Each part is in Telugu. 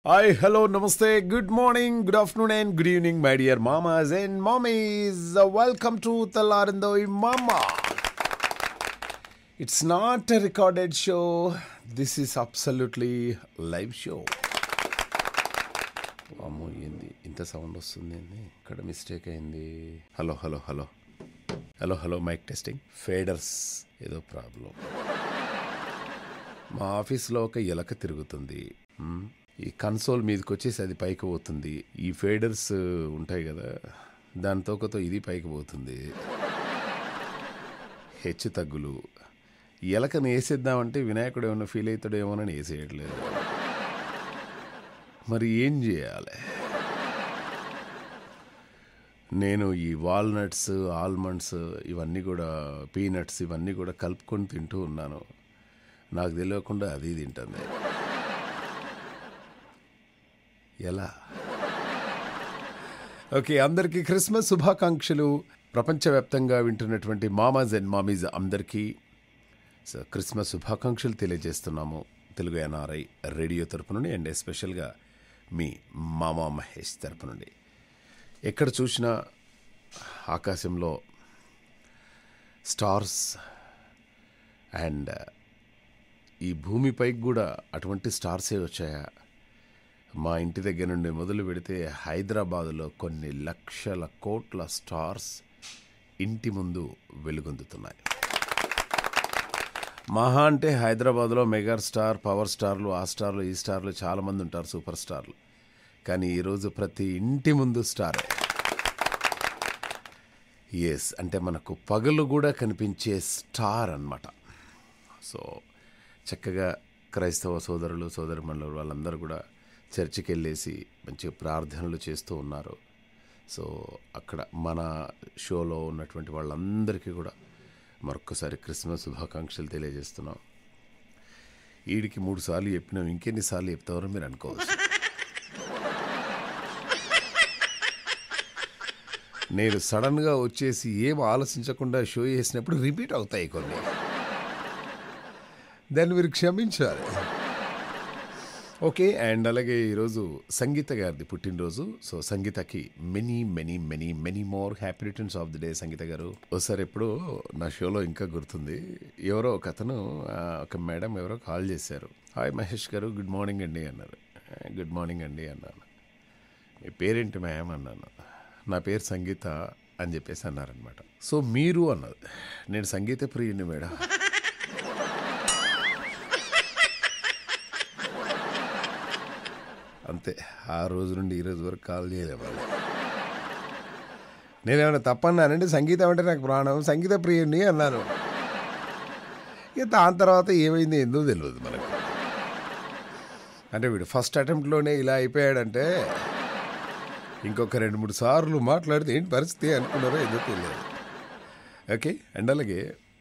Hi, hello, namaste, good morning, good afternoon, and good evening, my dear mamas and mommies. Welcome to Talarandoi Mama. It's not a recorded show. This is absolutely live show. అమ్మో ఏంది ఇంత సౌండ్ వస్తుంది ఏంది ఇక్కడ మిస్టేక్ అయింది. Hello hello hello hello hello mike testing. Faders ఏదో ప్రాబ్లం. మా ఆఫీస్లో ఒక ఎలక తిరుగుతుంది. ఈ కన్సోల్ మీదకి వచ్చేసి అది పైకి పోతుంది. ఈ ఫేడర్స్ ఉంటాయి కదా, దాని తోకతో ఇది పైకి పోతుంది. హెచ్చు తగ్గులు. ఎలకను వేసేద్దామంటే వినాయకుడు ఏమైనా ఫీల్ అవుతాడో ఏమోనని వేసేయట్లేదు. మరి ఏం చేయాలి? నేను ఈ వాల్నట్స్, ఆల్మండ్స్, ఇవన్నీ కూడా పీనట్స్, ఇవన్నీ కూడా కలుపుకొని తింటూ ఉన్నాను. నాకు తెలియకుండా అది తింటుంది. ఎలా? ఓకే, అందరికీ క్రిస్మస్ శుభాకాంక్షలు. ప్రపంచవ్యాప్తంగా వింటున్నటువంటి మామాస్ అండ్ మామీస్ అందరికీ క్రిస్మస్ శుభాకాంక్షలు తెలియజేస్తున్నాము తెలుగు ఎన్ఆర్ఐ రేడియో తరపు నుండి, అండ్ ఎస్పెషల్గా మీ మామా మహేష్ తరపు నుండి. ఎక్కడ చూసినా ఆకాశంలో స్టార్స్, అండ్ ఈ భూమిపైకి కూడా అటువంటి స్టార్సే వచ్చాయా? మా ఇంటి దగ్గర నుండి మొదలు పెడితే హైదరాబాదులో కొన్ని లక్షల కోట్ల స్టార్స్ ఇంటి ముందు వెలుగొందుతున్నాయి. మహా అంటే హైదరాబాద్లో మెగా స్టార్, పవర్ స్టార్లు, ఆ స్టార్లు, ఈ స్టార్లు చాలామంది ఉంటారు, సూపర్ స్టార్లు. కానీ ఈరోజు ప్రతి ఇంటి ముందు స్టారే. ఎస్, అంటే మనకు పగలు కూడా కనిపించే స్టార్ అన్నమాట. సో చక్కగా క్రైస్తవ సోదరులు, సోదరిమణులు వాళ్ళందరూ కూడా చర్చికి వెళ్ళేసి మంచిగా ప్రార్థనలు చేస్తూ ఉన్నారు. సో అక్కడ మన షోలో ఉన్నటువంటి వాళ్ళందరికీ కూడా మరొక్కసారి క్రిస్మస్ శుభాకాంక్షలు తెలియజేస్తున్నాం. వీడికి 3 సార్లు చెప్పినాం, ఇంకెన్నిసార్లు చెప్తారో మీరు అనుకోవచ్చు. నేను సడన్గా వచ్చేసి ఏం ఆలోచించకుండా షో చేసినప్పుడు రిపీట్ అవుతాయి కొన్ని, దాన్ని మీరు క్షమించాలి. ఓకే, అండ్ అలాగే ఈరోజు సంగీత గారిది పుట్టినరోజు. సో సంగీతకి many many many many more happy returns of the day. Sangeetha garu ఒకసారి ఎప్పుడో నా షోలో ఇంకా గుర్తుంది, ఎవరో ఒక అతను, ఒక మేడం ఎవరో కాల్ చేశారు. హాయ్ మహేష్ గారు, గుడ్ మార్నింగ్ అండి అన్నారు. గుడ్ మార్నింగ్ అండి అన్నాను. మీ పేరేంటి మ్యామ్ అన్నాను. నా పేరు సంగీత అని చెప్పేసి అన్నారనమాట. సో మీరు అన్నది, నేను సంగీత ప్రియుని మేడం. అంతే, ఆ రోజు నుండి ఈ రోజు వరకు కాల్ చేయలేదు వాళ్ళు. నేనేమైనా తప్పన్నానంటే సంగీతం అంటే నాకు ప్రాణం, సంగీత ప్రియుడిని అన్నాను. ఇక దాని తర్వాత ఏమైంది ఎందుకు తెలియదు మనకు. అంటే వీడు ఫస్ట్ అటెంప్ట్లోనే ఇలా అయిపోయాడంటే ఇంకొక 2-3 సార్లు మాట్లాడితే ఏంటి పరిస్థితి అనుకున్నారో ఏదో తెలియదు. ఓకే, అండ్ అలాగే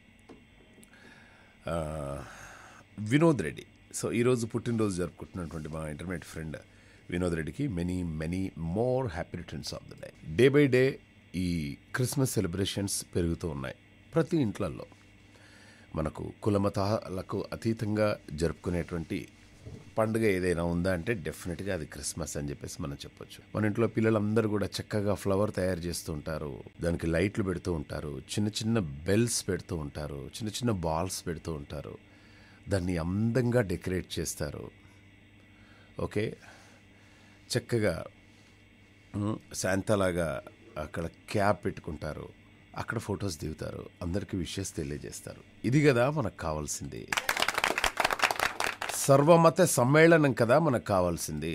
వినోద్ రెడ్డి. సో ఈరోజు పుట్టినరోజు జరుపుకుంటున్నటువంటి మా ఇంటర్మీడియట్ ఫ్రెండ్ వినోద్ రెడ్డికి many many more happy returns of the day. Day by day ఈ క్రిస్మస్ సెలబ్రేషన్స్ పెరుగుతూ ఉన్నాయి ప్రతి ఇంట్లల్లో. మనకు కులమతాలకు అతీతంగా జరుపుకునేటువంటి పండుగ ఏదైనా ఉందా అంటే డెఫినెట్గా అది క్రిస్మస్ అని చెప్పేసి మనం చెప్పొచ్చు. మన ఇంట్లో పిల్లలందరూ కూడా చక్కగా ఫ్లవర్ తయారు చేస్తూ ఉంటారు, దానికి లైట్లు పెడుతూ ఉంటారు, చిన్న చిన్న బెల్స్ పెడుతూ ఉంటారు, చిన్న చిన్న బాల్స్ పెడుతూ ఉంటారు, దాన్ని అందంగా డెకరేట్ చేస్తారు. ఓకే, చక్కగా శాంతాలాగా అక్కడ క్యాప్ పెట్టుకుంటారు, అక్కడ ఫొటోస్ దిగుతారు, అందరికీ విషెస్ తెలియజేస్తారు. ఇది కదా మనకు కావాల్సింది. సర్వమత సమ్మేళనం కదా మనకు కావాల్సింది.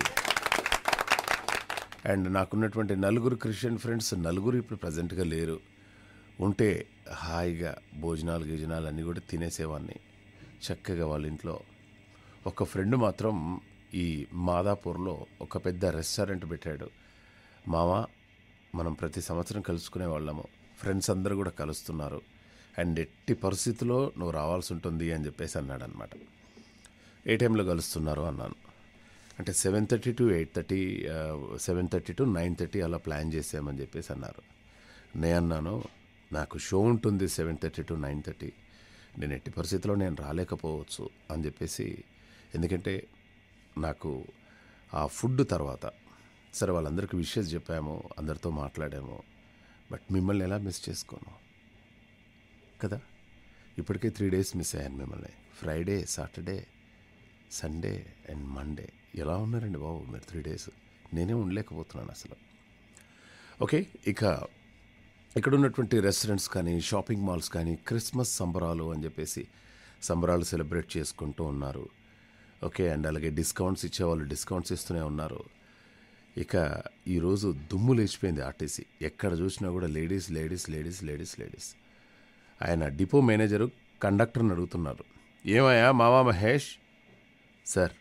అండ్ నాకున్నటువంటి 4 క్రిస్టియన్ ఫ్రెండ్స్, 4 ఇప్పుడు ప్రజెంట్గా లేరు. ఉంటే హాయిగా భోజనాలు అన్నీ కూడా తినేసేవాడిని చక్కగా వాళ్ళ ఇంట్లో. ఒక ఫ్రెండ్ మాత్రం ఈ మాదాపూర్లో ఒక పెద్ద రెస్టారెంట్ పెట్టాడు. మామ, మనం ప్రతి సంవత్సరం కలుసుకునే వాళ్ళము, ఫ్రెండ్స్ అందరూ కూడా కలుస్తున్నారు, అండ్ ఎట్టి పరిస్థితిలో నువ్వు రావాల్సి ఉంటుంది అని చెప్పేసి అన్నాడు అనమాట. ఏ టైంలో కలుస్తున్నారు అన్నాను. అంటే 7:30 to 8:30, 7:30 to 9:30 అలా ప్లాన్ చేసామని చెప్పేసి అన్నారు. నేను అన్నాను, నాకు షో ఉంటుంది 7:30 to 9:30, నేను ఎట్టి పరిస్థితిలో నేను రాలేకపోవచ్చు అని చెప్పేసి, ఎందుకంటే నాకు ఆ ఫుడ్ తర్వాత సరే వాళ్ళందరికీ విషెస్ చెప్పాము, అందరితో మాట్లాడాము. బట్ మిమ్మల్ని ఎలా మిస్ చేసుకోను కదా. ఇప్పటికే 3 days మిస్ అయ్యాను మిమ్మల్ని. Friday, Saturday, Sunday and Monday. ఎలా ఉన్నారండి బాబు మీరు 3 days? నేనే ఉండలేకపోతున్నాను అసలు. ఓకే, ఇక ఇక్కడ ఉన్నటువంటి రెస్టారెంట్స్ కానీ షాపింగ్ మాల్స్ కానీ క్రిస్మస్ సంబరాలు అని చెప్పేసి సంబరాలు సెలబ్రేట్ చేసుకుంటూ ఉన్నారు. ఓకే, అండ్ అలాగే డిస్కౌంట్స్ ఇచ్చేవాళ్ళు డిస్కౌంట్స్ ఇస్తూనే ఉన్నారు. ఇక ఈరోజు దుమ్ము లేచిపోయింది ఆర్టీసీ. ఎక్కడ చూసినా కూడా ladies ladies ladies ladies ladies. ఆయన డిపో మేనేజరు కండక్టర్ని అడుగుతున్నారు, ఏమయ్యా మావా మహేష్ సార్,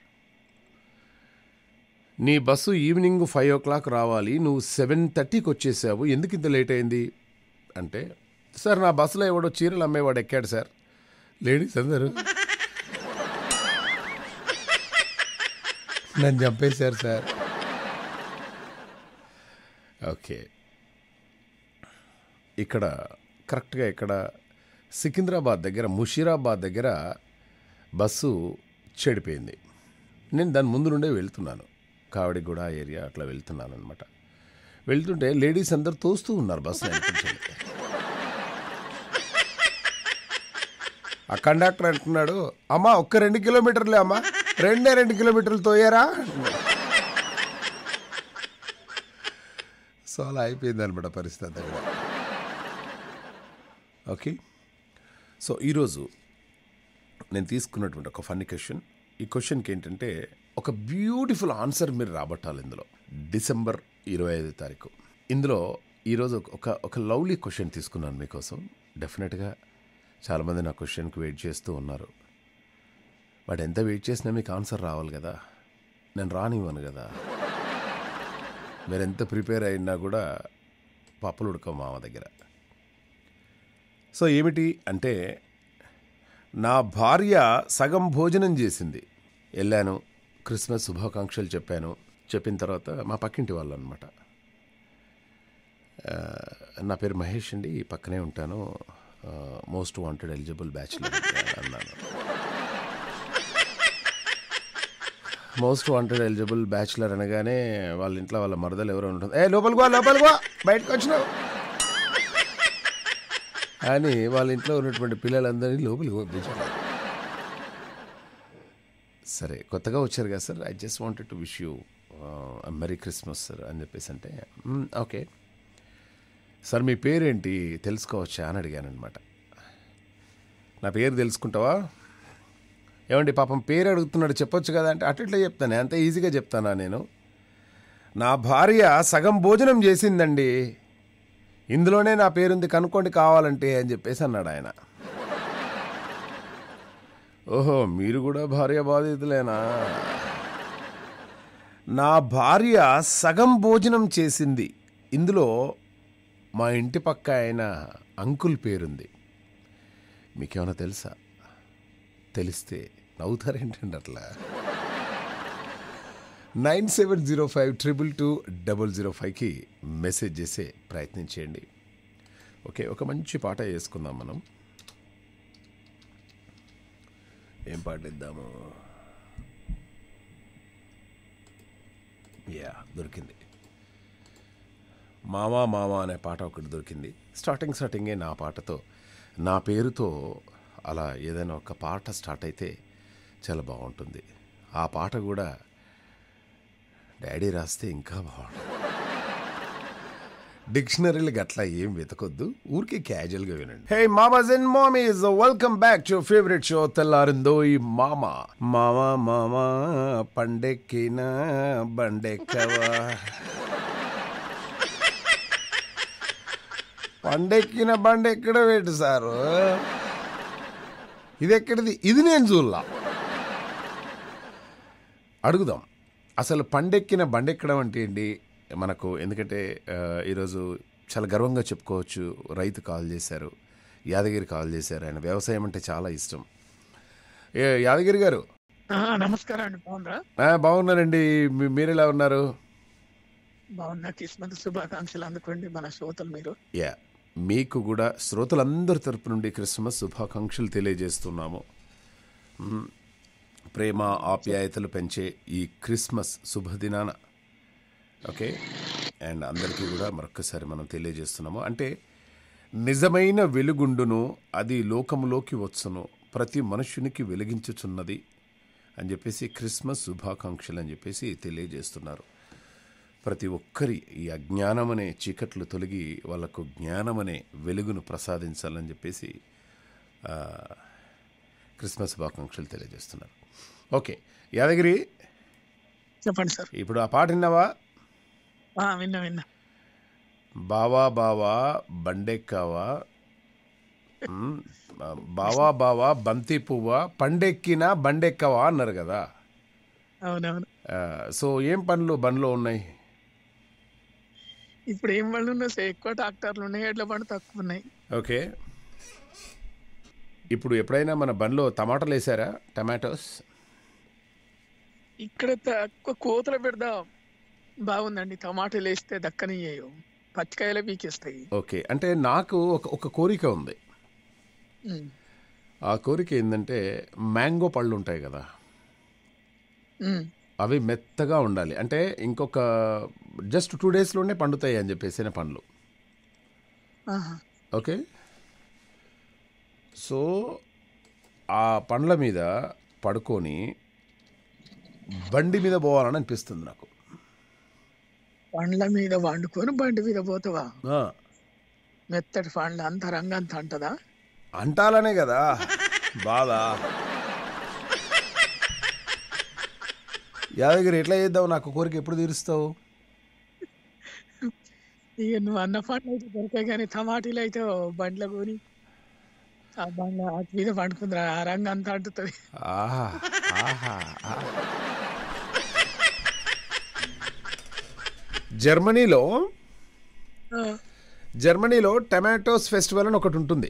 నీ బస్సు ఈవినింగ్ 5 o'clock రావాలి, నువ్వు 7:30కి వచ్చేసావు, ఎందుకు ఇంత లేట్ అయింది అంటే, సార్ నా బస్సులో ఎవడో చీరలు అమ్మేవాడు ఎక్కాడు సార్. లేడీస్ అందరూ నన్ను చంపేశారు సార్. ఓకే, ఇక్కడ కరెక్ట్గా ఇక్కడ సికింద్రాబాద్ దగ్గర ముషీరాబాద్ దగ్గర బస్సు చెడిపోయింది. నేను దాని ముందు నుండే వెళ్తున్నాను, కావడిగూడ ఏరియా అట్లా వెళ్తున్నాను అనమాట. వెళ్తుంటే లేడీస్ అందరు తోస్తూ ఉన్నారు బస్సు అనిపించింది. ఆ కండక్టర్ అంటున్నాడు, అమ్మా ఒక్క 2 kilometerలే అమ్మా, 2 kilometers తోయారా. సో అలా అయిపోయింది అనమాట పరిస్థితి అక్కడ. ఓకే, సో ఈరోజు నేను తీసుకున్నటువంటి ఒక ఫన్నీ క్వశ్చన్. ఈ క్వశ్చన్కి ఏంటంటే ఒక బ్యూటిఫుల్ ఆన్సర్ మీరు రాబట్టాలి ఇందులో. December 25 ఇందులో ఈరోజు ఒక లవ్లీ క్వశ్చన్ తీసుకున్నాను మీకోసం. డెఫినెట్గా చాలామంది నా క్వశ్చన్కి వెయిట్ చేస్తూ ఉన్నారు. బట్ ఎంత వెయిట్ చేసినా మీకు ఆన్సర్ రావాలి కదా, నేను రానివ్వను కదా. మీరు ఎంత ప్రిపేర్ అయినా కూడా పప్పులు ఉడకవు మామ దగ్గర. సో ఏమిటి అంటే, నా భార్య సగం భోజనం చేసింది. వెళ్ళాను, క్రిస్మస్ శుభాకాంక్షలు చెప్పాను. చెప్పిన తర్వాత మా పక్కింటి వాళ్ళు అనమాట. నా పేరు మహేష్ అండి, పక్కనే ఉంటాను, మోస్ట్ వాంటెడ్ ఎలిజిబుల్ బ్యాచులర్ అన్నాను. మోస్ట్ వాంటెడ్ ఎలిజిబుల్ బ్యాచులర్ అనగానే వాళ్ళ ఇంట్లో వాళ్ళ మరదలు ఎవరో ఉంటుంది, లోపలికి బయటకు వచ్చినావు అని వాళ్ళ ఇంట్లో ఉన్నటువంటి పిల్లలందరినీ లోపలికి పంపించారు. సరే కొత్తగా వచ్చారు కదా sir, I just wanted to wish you merry Christmas sir అని చెప్పేసి అంటే, ఓకే సార్ మీ పేరేంటి తెలుసుకోవచ్చా అని అడిగాను అనమాట. నా పేరు తెలుసుకుంటావా, ఏమండి పాపం పేరు అడుగుతున్నాడు చెప్పొచ్చు కదా అంటే, అట్లా చెప్తాను, అంత ఈజీగా చెప్తానా నేను. నా భార్య సగం భోజనం చేసిందండి, ఇందులోనే నా పేరుంది కనుక్కోండి కావాలంటే అని చెప్పేసి అన్నాడు ఆయన. ఓహో మీరు కూడా భార్య బాధితులేనా. నా భార్య సగం భోజనం చేసింది, ఇందులో మా ఇంటి పక్క ఆయన అంకుల్ పేరుంది. మీకేమైనా తెలుసా? తెలిస్తే నవ్వుతారేంటండి అట్లా. 9705222005కి మెసేజ్ చేసే ప్రయత్నం చేయండి. ఓకే, ఒక మంచి పాట వేసుకుందాం మనం. ఏం పాట ఇద్దాము? దొరికింది, మావా మావా అనే పాట ఒకటి దొరికింది. స్టార్టింగే నా పాటతో, నా పేరుతో అలా ఏదైనా ఒక పాట స్టార్ట్ అయితే చాలా బాగుంటుంది. ఆ పాట కూడా డాడీ రాస్తే ఇంకా బాగుంటుంది. డిక్షనరీలు గట్లా ఏం వెతకొద్దు, ఊరికే క్యాజువల్గా వినండి. హే మామాస్ అండ్ మామీస్, welcome back to favourite show తెల్లారిందో ఈ మామా. మామా మామా పండెక్కిన బండెక్కవా, పండెక్కిన బండెక్కడ పెట్టు సారు, ఇది ఎక్కడిది, ఇది నేను చూడలా. అడుగుదాం అసలు పండెక్కిన బండెక్కడం అంటే ఏంటి మనకు. ఎందుకంటే ఈరోజు చాలా గర్వంగా చెప్పుకోవచ్చు, రైతు కాల్ చేశారు, యాదగిరి కాల్ చేశారు. ఆయన వ్యవసాయం అంటే చాలా ఇష్టం. యాదగిరి గారు నమస్కారం అండి, బాగున్నారా? బాగున్నారండి, మీరు ఎలా ఉన్నారు? బాగున్నా. క్రిస్మస్ శుభాకాంక్షలు అందుకోండి మన శ్రోతలు మీరు. మీకు కూడా శ్రోతలందరి తరపు నుండి క్రిస్మస్ శుభాకాంక్షలు తెలియజేస్తున్నాము. ప్రేమ ఆప్యాయతలు పెంచే ఈ క్రిస్మస్ శుభదినాన ఓకే అండ్ అందరికీ కూడా మరొక్కసారి మనం తెలియజేస్తున్నాము అంటే నిజమైన వెలుగుండును అది లోకములోకి వచ్చును ప్రతి మనుష్యునికి వెలిగించుచున్నది అని చెప్పేసి క్రిస్మస్ శుభాకాంక్షలు అని చెప్పేసి తెలియజేస్తున్నారు. ప్రతి ఒక్కరి ఈ అజ్ఞానం అనే చీకట్లు తొలగి వాళ్ళకు జ్ఞానం అనే వెలుగును ప్రసాదించాలని చెప్పేసి క్రిస్మస్ శుభాకాంక్షలు తెలియజేస్తున్నారు. ఓకే యాదగిరి చెప్పండి సార్. ఇప్పుడు ఆ పాట విన్నావా? విన్నా. బావా బావా బండెక్కావా బావా బావా బంతి పువ్వా పండెక్కినా బండెక్కవా అన్నారు కదా. అవునవును. సో ఏం పనులు బండ్లో ఉన్నాయి? ఇప్పుడు ఏం బండ్లు ఉన్నాయి సార్? ఎక్కువ ట్రాక్టర్లు ఉన్నాయి, ఎడ్ల బండ్లు తక్కువ ఉన్నాయి. ఓకే ఇప్పుడు ఎప్పుడైనా మన బండ్లో టమాటాలు వేసారా? టమాటోస్ ఇక్కడ తక్కువ కోతలు పెడదాం బాగుందండి. టమాటాలు వేస్తే దక్కనియ్యవు, పచ్చికాయలే పీకేస్తాయి. ఓకే అంటే నాకు ఒక కోరిక ఉంది. ఆ కోరిక ఏంటంటే మ్యాంగో పళ్ళు ఉంటాయి కదా, అవి మెత్తగా ఉండాలి. అంటే ఇంకొక జస్ట్ 2 డేస్లోనే పండుతాయి అని చెప్పేసిన పండ్లు. ఓకే సో ఆ పండ్ల మీద పడుకొని బండి మీద పోవాలని అనిపిస్తుంది నాకు. పండ్ల మీద వండుకొని బండి మీద పోతావా? మెత్తటి పండ్లు అంత రంగంత అంటదా? అంటాలనే కదా బాధ. యాదగిరి ఎట్లా చేద్దావు? నాకు కోరిక ఎప్పుడు తీరుస్తావు? ఇక నువ్వు అన్న పండ్లు అయితే దొరికాయి కానీ టమాటీలు అయితే బండ్ల కొని ఆ బండ్ల వాటి మీద పండుకుందిరా, ఆ రంగు అంతా అంటుతుంది. ఆహా ఆహా జర్మనీలో టమాటోస్ ఫెస్టివల్ అని ఒకటి ఉంటుంది.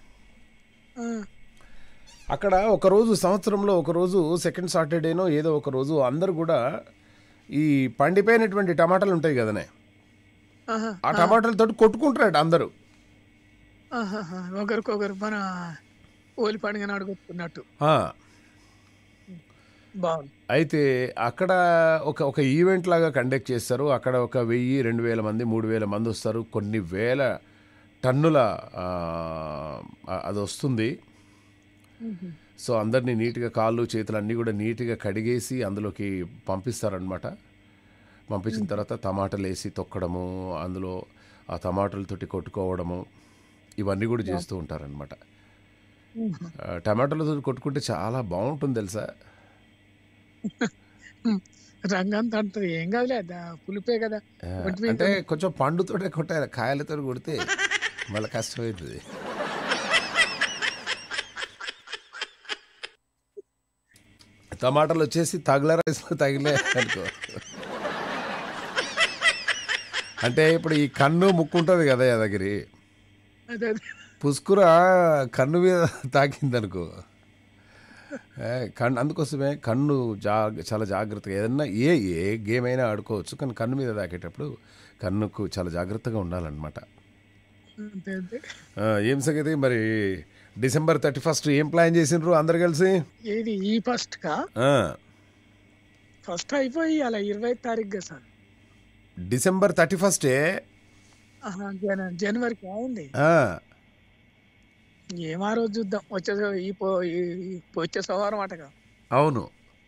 అక్కడ ఒకరోజు సంవత్సరంలో ఒకరోజు సెకండ్ సాటర్డేనో ఏదో ఒక రోజు అందరూ కూడా ఈ పండిపోయినటువంటి టమాటాలు ఉంటాయి కదనే, ఆ టమాటాలతో కొట్టుకుంటారట అందరూ. ఒకరికొకరు మన ఓలి పండుగ నాడుకొట్టుకున్నట్టు. బాగుంది. అయితే అక్కడ ఒక ఈవెంట్ లాగా కండక్ట్ చేస్తారు. అక్కడ 1000-2000 మంది 3000 మంది వస్తారు. కొన్ని వేల టన్నుల అది వస్తుంది. సో అందరినీ నీట్గా కాళ్ళు చేతులు అన్నీ కూడా నీట్గా కడిగేసి అందులోకి పంపిస్తారనమాట. పంపించిన తర్వాత టమాటాలు వేసి తొక్కడము, అందులో ఆ టమాటాలతోటి కొట్టుకోవడము, ఇవన్నీ కూడా చేస్తూ ఉంటారనమాట. టమాటాలతో కొట్టుకుంటే చాలా బాగుంటుంది తెలుసా. రంగంతా అంటది, ఏం కాదులే పులిపే కదా. అంటే కొంచెం పండుతోటే కొట్టాలి, కాయలతో కొడితే మళ్ళీ కష్టమవుతుంది. టమాటాలు వచ్చేసి తగిల రైస్లో తగిలే అనుకో. అంటే ఇప్పుడు ఈ కన్ను ముక్కు ఉంటుంది కదా యాదగిరి, పుస్కుర కన్ను మీద తాకిందనుకో, అందుకోసమే కన్ను చాలా జాగ్రత్తగా, ఏదన్నా ఏ గేమ్ అయినా ఆడుకోవచ్చు కానీ కన్ను మీద తాకేటప్పుడు కన్నుకు చాలా జాగ్రత్తగా ఉండాలన్నమాట. ఏం సంగతి మరి? December 31st ఏం ప్లాన్ చేసిండ్రు అందరు కలిసి? ఏది ఈ ఫస్ట్ అయిపోయి అలా 20వ తారీఖు సార్. December 31st జనవరికి అయింది. ఏమా రోజు చూద్దాం, వచ్చే సోమవారం అటగా. అవును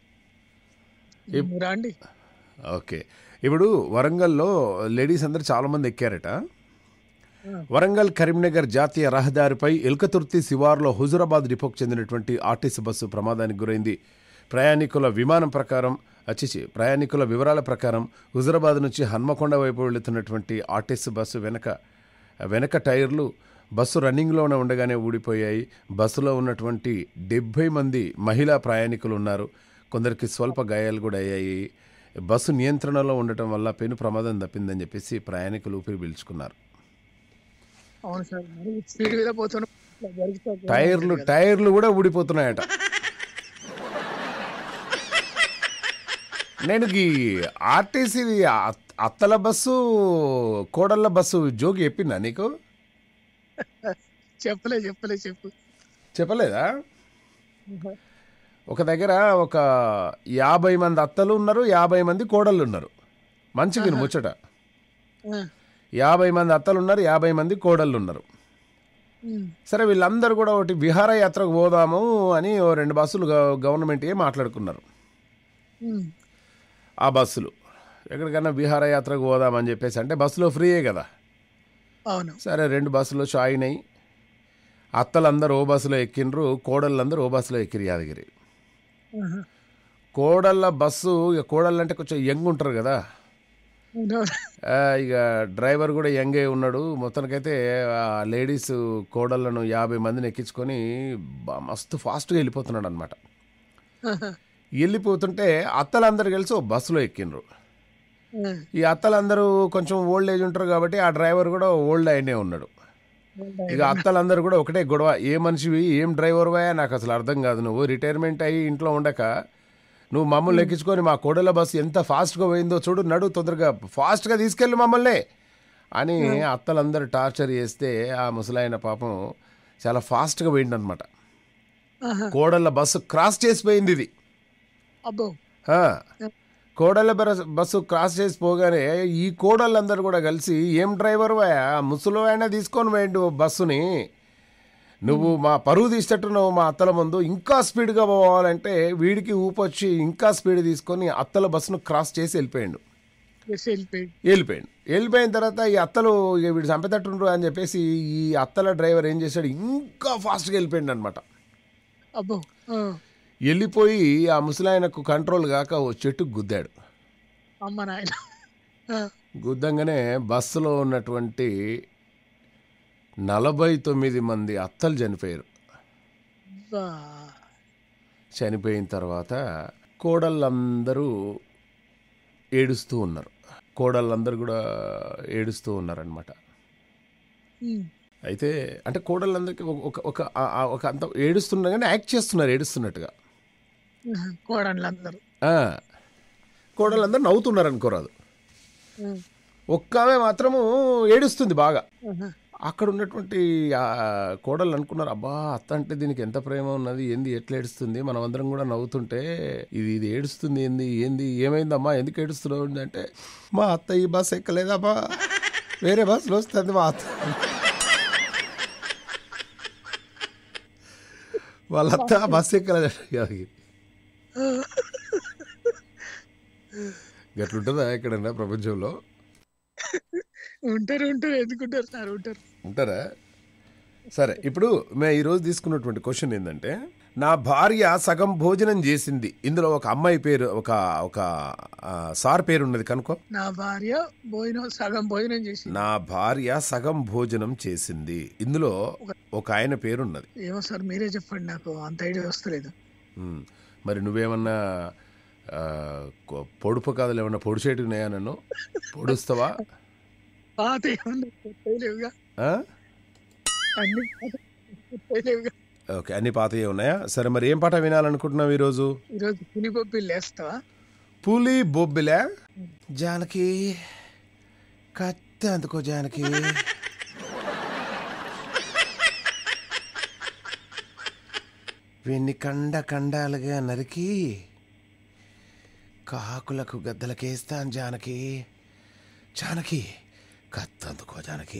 రండి. ఓకే ఇప్పుడు వరంగల్లో లేడీస్ అందరు చాలా మంది ఎక్కారట. వరంగల్ కరీంనగర్ జాతీయ రహదారిపై ఎల్కతుర్తి శివార్లో హుజురాబాద్ డిపోకు చెందినటువంటి ఆర్టీసీ బస్సు ప్రమాదానికి గురైంది. ప్రయాణికుల వివరాల ప్రకారం హుజురాబాద్ నుంచి హన్మకొండ వైపు వెళుతున్నటువంటి ఆర్టీసీ బస్సు వెనక టైర్లు బస్సు రన్నింగ్లోనే ఉండగానే ఊడిపోయాయి. బస్సులో ఉన్నటువంటి 70 మంది మహిళా ప్రయాణికులు ఉన్నారు. కొందరికి స్వల్ప గాయాలు కూడా అయ్యాయి. బస్సు నియంత్రణలో ఉండటం వల్ల పెను ప్రమాదం తప్పిందని చెప్పేసి ప్రయాణికులు ఊపిరి పీల్చుకున్నారు. టైర్లు కూడా ఊడిపోతున్నాయట. నేను ఈ ఆర్టీసీ అత్తల బస్సు కోడళ్ళ బస్సు జోగి చెప్పిందా నీకు? చెప్పలేదా? ఒక దగ్గర ఒక 50 మంది అత్తలు ఉన్నారు, 50 మంది కోడళ్ళు ఉన్నారు. మంచిగా ఆహా! ముచ్చట. ఆ! 50 మంది అత్తలు ఉన్నారు, 50 మంది కోడళ్ళు ఉన్నారు. హ్మ్. సరే వీళ్ళందరూ కూడా ఒకటి విహారయాత్రకు పోదాము అని ఓ 2 బస్సులు గవర్నమెంటే మాట్లాడుకున్నారు. హ్మ్. ఆ బస్సులు ఎక్కడికన్నా విహారయాత్రకు పోదామని చెప్పేసి, అంటే బస్సులో ఫ్రీయే కదా. అవును. సరే 2 బస్సులు షాయిన్ అయ్యి అత్తలందరూ ఓ బస్సులో ఎక్కిండ్రు, కోడళ్ళందరూ ఓ బస్సులో ఎక్కిరు యాదగిరి. ఆహా! కోడళ్ళ బస్సు, ఇక కోడళ్ళు అంటే కొంచెం యంగ్ ఉంటారు కదా. అవునవును. ఇక డ్రైవర్ కూడా యంగే ఉన్నాడు. మొత్తానికైతే ఆ లేడీస్ కోడళ్ళను 50 మందిని ఎక్కించుకొని మస్తు ఫాస్ట్గా వెళ్ళిపోతున్నాడు అనమాట. ఆహా! వెళ్ళిపోతుంటే అత్తలందరూ కలిసి ఓ బస్సులో ఎక్కిండ్రు. ఆ! ఈ అత్తలందరూ కొంచెం ఓల్డ్ ఏజ్ ఉంటారు కాబట్టి ఆ డ్రైవర్ కూడా ఓల్డ్ అయినే ఉన్నాడు. ఇక అత్తలందరూ కూడా ఒకటే గొడవ, ఏ మనిషివి, ఏం డ్రైవర్వా, నాకు అసలు అర్థం కాదు. నువ్వు రిటైర్మెంట్ అయ్యి ఇంట్లో ఉండక నువ్వు మమ్మల్ని హ్మ్. ఎక్కించుకొని మా కోడల బస్సు ఎంత ఫాస్ట్గా పోయిందో చూడు, నడు తొందరగా ఫాస్ట్గా తీసుకెళ్ళి మమ్మల్ని అని ఆ! అత్తలందరూ టార్చర్ చేస్తే ఆ ముసలాయన పాపం చాలా ఫాస్ట్గా పోయిందనమాట. ఆహా! కోడళ్ళ బస్సు క్రాస్ చేసిపోయింది ఇది. అబ్బో! ఆ, ఆ! కోడళ్ళ బస్సు క్రాస్ చేసి పోగానే ఈ కోడళ్ళందరూ కూడా కలిసి, ఏం డ్రైవర్ వాయా, ముసలివాయన తీసుకొని పోయిండు బస్సుని, నువ్వు హ్మ్. మా పరువు తీసేటట్టున్నావు మా అత్తల ముందు, ఇంకా స్పీడ్గా పోవాలంటే వీడికి ఊపొచ్చి ఇంకా స్పీడ్ తీసుకొని అత్తల బస్సును క్రాస్ చేసి వెళ్ళిపోయాడు. యెస్ వెళ్ళిపోయింది. వెళ్ళిపోయిన తర్వాత ఈ అత్తలు ఇక వీడు చంపేటట్టుండ్రు అని చెప్పేసి ఈ అత్తల డ్రైవర్ ఏం చేశాడు, ఇంకా ఫాస్ట్గా వెళ్ళిపోయాడు అనమాట. అబ్బో! ఆ! వెళ్ళిపోయి ఆ ముసలాయనకు కంట్రోల్ కాక ఓ చెట్టుకు గుద్దాడు. అమ్మ నాయన! ఆ! గుద్దంగానే బస్సులో ఉన్నటువంటి 49 మంది అత్తలు చనిపోయారు. అబ్బా! చనిపోయిన తర్వాత కోడళ్ళందరూ ఏడుస్తూ ఉన్నారు. కోడళ్ళందరూ కూడా ఏడుస్తూ ఉన్నారనమాట. హ్మ్. అయితే అంటే కోడళ్ళందరికీ ఒక ఒక ఒక అంత ఏడుస్తుండగానే యాక్ట్ చేస్తున్నారు ఏడుస్తున్నట్టుగా. ఆహా! కోడన్లందరూ. ఆ, కోడళ్ళందరూ నవ్వుతున్నారు అనుకోరాదు. హ్మ్. ఒక్క ఆమె మాత్రము ఏడుస్తుంది బాగా. ఆహా! అక్కడ ఉన్నటువంటి కోడళ్ళు అనుకున్నారు, అబ్బా అత్త అంటే దీనికి ఎంత ప్రేమ ఉన్నది, ఏంది ఎట్లా ఏడుస్తుంది, మనం అందరం కూడా నవ్వుతుంటే ఇది ఏడుస్తుంది, ఏంది ఏంది ఏమైందమ్మా ఎందుకు ఏడుస్తున్నావు అంటే, మా అత్త ఈ బస్ ఎక్కలేదమ్మా, వేరే బస్సులో వస్తుంది మా అత్త. వాళ్ళ అత్త బస్ ఎక్కలేదు. గట్లుంటుందా ఎక్కడన్నా ప్రపంచంలో? ఉంటారు. ఉంటారు. ఎందుకుంటారు సార్ ఉంటారు. ఉంటారా? సరే, ఇప్పుడు మేము ఈరోజు తీసుకున్నటువంటి క్వశ్చన్ ఏంటంటే, నా భార్య సగం భోజనం చేసింది. ఇందులో ఒక అమ్మాయి పేరు, ఒక ఒక సార్ పేరు ఉన్నది కనుకో. నా భార్య సగం భోజనం చేసింది. నా భార్య సగం భోజనం చేసింది. ఇందులో ఒక ఆయన పేరున్నది. ఏమో సార్ మీరే చెప్పండి, నాకు అంత ఐడియా వస్తలేదు. మరి నువ్వేమన్నా పొడుపు కథలు ఏమన్నా పొడిచేటివి ఉన్నాయా? నన్ను పొడుస్తావా? పాత ఏమన్నా కొత్తలేవుగా, ఆ? అన్ని కొత్తలేవుగా. ఓకే, అన్ని పాతయే ఉన్నాయా? సరే, మరి ఏం పాట వినాలనుకుంటున్నావు ఈరోజు? ఈరోజు పులిపొప్పి లేస్తావా? పులి బొబ్బిలే. జానకి కత్తి అందుకో జానకి. వీన్ని కండాలుగా నరికి కాకులకు గద్దలకేస్తాను జానకి. జానకి కత్తి అందుకో జానకి.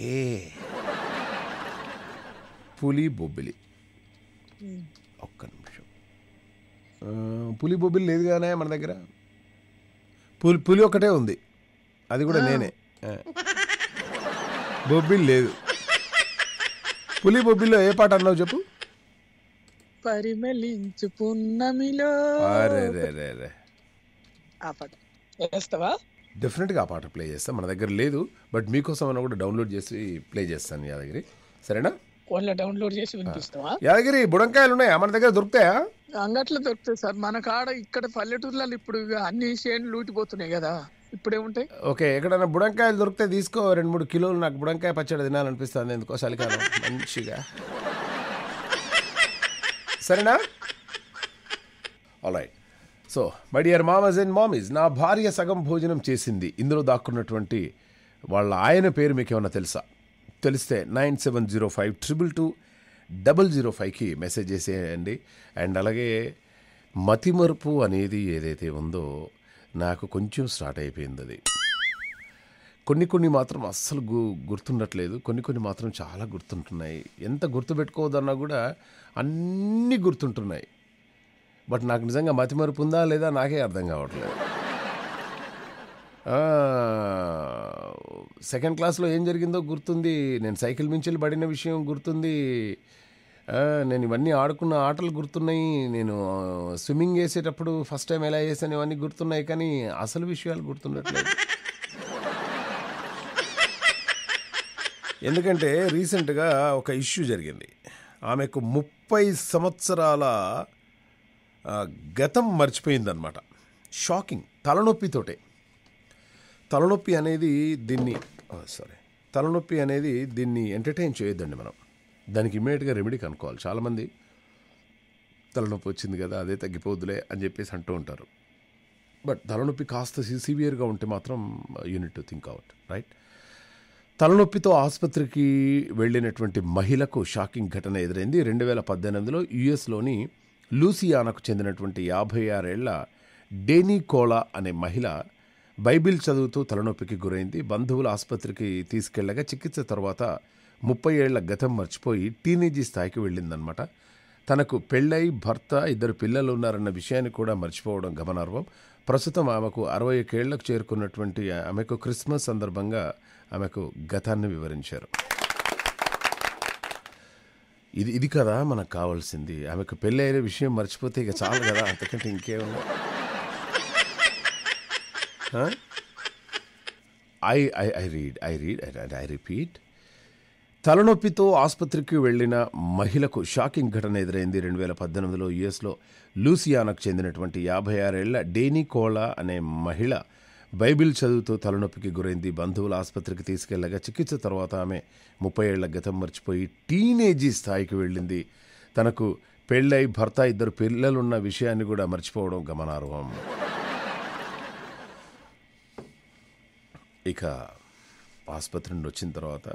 పులి బొబ్బిలి. ఒక్క నిమిషం. పులి బొబ్బిలి లేదు కానీ మన దగ్గర. పులి ఒకటే ఉంది, అది కూడా నేనే. బొబ్బిలి లేదు. పులి బొబ్బిల్లో ఏ పాట అన్నావు చెప్పు? పరిమళించు పున్నమిలో. అరే ఆ పాట వేస్తావా? డెఫినెట్గా ఆ పాట ప్లే చేస్తాను. మన దగ్గర లేదు, బట్ మీకోసం అన్న కూడా డౌన్లోడ్ చేసి ప్లే చేస్తాను యాదగిరి. సరేనా? ఫోన్లో డౌన్లోడ్ చేసి వినిపిస్తావా? యాదగిరి బుడంకాయలు ఉన్నాయా మన దగ్గర? దొరుకుతాయా? అంగట్లో దొరుకుతాయి సార్. మన కాడ ఇక్కడ పల్లెటూర్లలో ఇప్పుడు ఇక అన్ని చేనులు లూటిపోతున్నాయి కదా, ఇప్పుడేముంటాయి. ఓకే, ఎక్కడైనా బుడంకాయలు దొరికితే తీసుకో, 2-3 కిలోలు. నాకు బుడంకాయ పచ్చడి తినాలనిపిస్తుంది ఎందుకో, చలికాలం మంచిగా. సరేనా? Alright. So my dear మామస్ and మామీస్, నా భార్య సగం భోజనం చేసింది. ఇందులో దాక్కున్నటువంటి వాళ్ళ ఆయన పేరు మీకు ఏమన్నా తెలుసా? తెలిస్తే 9705222005కి మెసేజ్ చేసేయండి. అండ్ అలాగే మతిమరుపు అనేది ఏదైతే ఉందో నాకు కొంచెం స్టార్ట్ అయిపోయింది అది. కొన్ని మాత్రం అస్సలు గుర్తుండట్లేదు, కొన్ని మాత్రం చాలా గుర్తుంటున్నాయి. ఎంత గుర్తుపెట్టుకోవద్దన్నా కూడా అన్నీ గుర్తుంటున్నాయి. బట్ నాకు నిజంగా మతిమరుపు ఉందా లేదా నాకే అర్థం కావట్లేదు. సెకండ్ క్లాస్లో ఏం జరిగిందో గుర్తుంది, నేను సైకిల్ మించెల్లి పడిన విషయం గుర్తుంది, నేను ఇవన్నీ ఆడుకున్న ఆటలు గుర్తున్నాయి, నేను స్విమ్మింగ్ వేసేటప్పుడు ఫస్ట్ టైం ఎలా వేసాను ఇవన్నీ గుర్తున్నాయి, కానీ అసలు విషయాలు గుర్తుండట్లేదు. ఎందుకంటే రీసెంట్గా ఒక ఇష్యూ జరిగింది. ఆమెకు 30 సంవత్సరాల గతం మర్చిపోయిందనమాట. షాకింగ్. తలనొప్పితోటే. తలనొప్పి అనేది దీన్ని ఎంటర్టైన్ చేయొద్దండి. మనం దానికి ఇమ్మీడియట్గా రెమెడీ కనుక్కోవాలి. చాలామంది తలనొప్పి వచ్చింది కదా అదే తగ్గిపోద్దులే అని చెప్పేసి అంటూ ఉంటారు. బట్ తలనొప్పి కాస్త సివియర్గా ఉంటే మాత్రం you need to think out, right? తలనొప్పితో ఆసుపత్రికి వెళ్ళినటువంటి మహిళకు షాకింగ్ ఘటన ఎదురైంది. 2018లో యుఎస్లోని లూసియానాకు చెందినటువంటి 56 ఏళ్ల డేనీ కోలా అనే మహిళ బైబిల్ చదువుతూ తలనొప్పికి గురైంది. బంధువుల ఆసుపత్రికి తీసుకెళ్లగా చికిత్స తర్వాత 30 ఏళ్ల గతం మర్చిపోయి టీనేజీ స్థాయికి వెళ్ళిందనమాట. తనకు పెళ్ళై భర్త 2 పిల్లలు ఉన్నారన్న విషయాన్ని కూడా మర్చిపోవడం గమనార్హం. ప్రస్తుతం ఆమెకు 61 ఏళ్లకు చేరుకున్నటువంటి ఆమెకు క్రిస్మస్ సందర్భంగా ఆమెకు గతాన్ని వివరించారు. ఇది కదా మనకు కావాల్సింది. ఆమెకు పెళ్ళి అయిన విషయం మర్చిపోతే ఇక చాలు కదా, అంతకంటే ఇంకేమన్నా. I repeat. తలనొప్పితో ఆసుపత్రికి వెళ్లిన మహిళకు షాకింగ్ ఘటన ఎదురైంది. 2018లో యుఎస్లో లూసియానాకు చెందినటువంటి 56 ఏళ్ల డేనీ కోలా అనే మహిళ బైబిల్ చదువుతూ తలనొప్పికి గురైంది. బంధువుల ఆసుపత్రికి తీసుకెళ్లగా చికిత్స తర్వాత ఆమె 30 ఏళ్ల గతం మర్చిపోయి టీనేజీ స్థాయికి వెళ్ళింది. తనకు పెళ్ళై భర్త 2 పిల్లలున్న విషయాన్ని కూడా మర్చిపోవడం గమనార్హం. ఇక ఆసుపత్రి నుండి వచ్చిన తర్వాత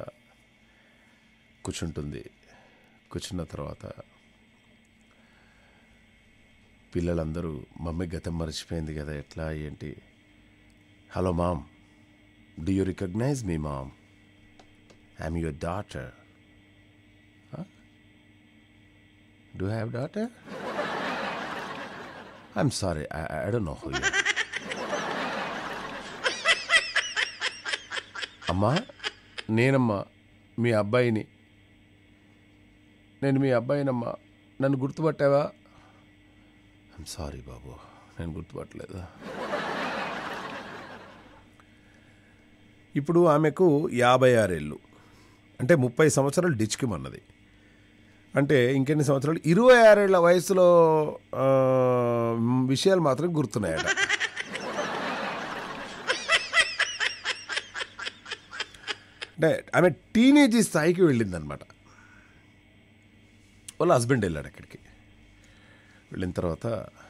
కూర్చున్న తర్వాత పిల్లలందరూ మమ్మీ గతం మర్చిపోయింది కదా, ఎట్లా ఏంటి? Hello mom, do you recognise me mom? I'm your daughter. Do have daughter? I'm sorry, I don't know who you. అమ్మా, నేనమ్మా మీ అబ్బాయిని. నేను మీ అబ్బాయినమ్మా, నన్ను గుర్తుపట్టావా? ఐఎమ్ సారీ బాబు, నేను గుర్తుపట్టలేదు. ఇప్పుడు ఆమెకు 56 ఏళ్ళు, అంటే 30 సంవత్సరాలు డిచ్కిమన్నది. అంటే ఇంకెన్ని సంవత్సరాలు? 26 ఏళ్ల వయసులో విషయాలు మాత్రం గుర్తున్నాయట. అంటే ఆమె టీనేజీ స్థాయికి వెళ్ళిందనమాట. వాళ్ళ హస్బెండ్ వెళ్ళాడు అక్కడికి. వెళ్ళిన తర్వాత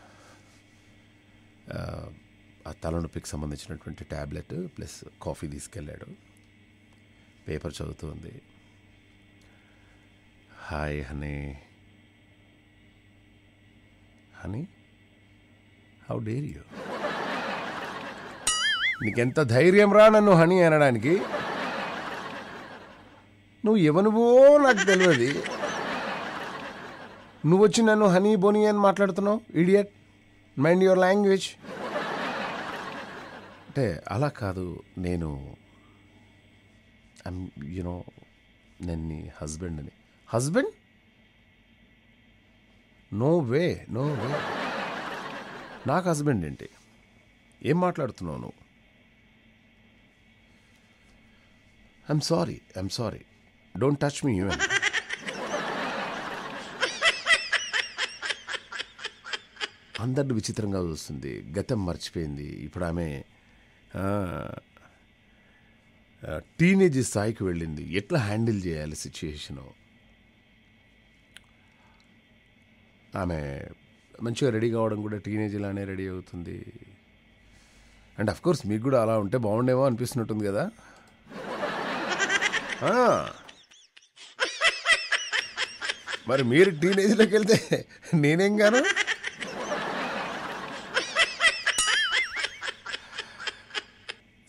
ఆ తలనొప్పికి సంబంధించినటువంటి ట్యాబ్లెట్ ప్లస్ కాఫీ తీసుకెళ్ళాడు. పేపర్ చదువుతూ ఉంది. Hi honey, how dare you? నీకెంత ధైర్యం రా నన్ను హనీ అనడానికి? నువ్వు ఎవనువో నాకు తెలియదు, నువ్వు వచ్చి నన్ను హనీ బోనీ అని మాట్లాడుతున్నావు. Idiot, mind your language. అంటే అలా కాదు, నేను నేను నీ హస్బెండ్ని. హస్బెండ్? No way. నాకు హస్బెండ్ ఏంటి? ఏం మాట్లాడుతున్నావు నువ్వు? I'm sorry, don't touch me even. అందరిని విచిత్రంగా చూస్తుంది. గతం మర్చిపోయింది. ఇప్పుడు ఆమె టీనేజ్ స్థాయికి వెళ్ళింది. ఎట్లా హ్యాండిల్ చేయాలి సిచ్యుయేషను? ఆమె మంచిగా రెడీ కావడం కూడా టీనేజ్లానే రెడీ అవుతుంది. అండ్ అఫ్కోర్స్ మీకు కూడా అలా ఉంటే బాగుండేమో అనిపిస్తున్నట్టుంది కదా. మరి మీరు టీనేజ్లోకి వెళ్తే నేనేం గాను?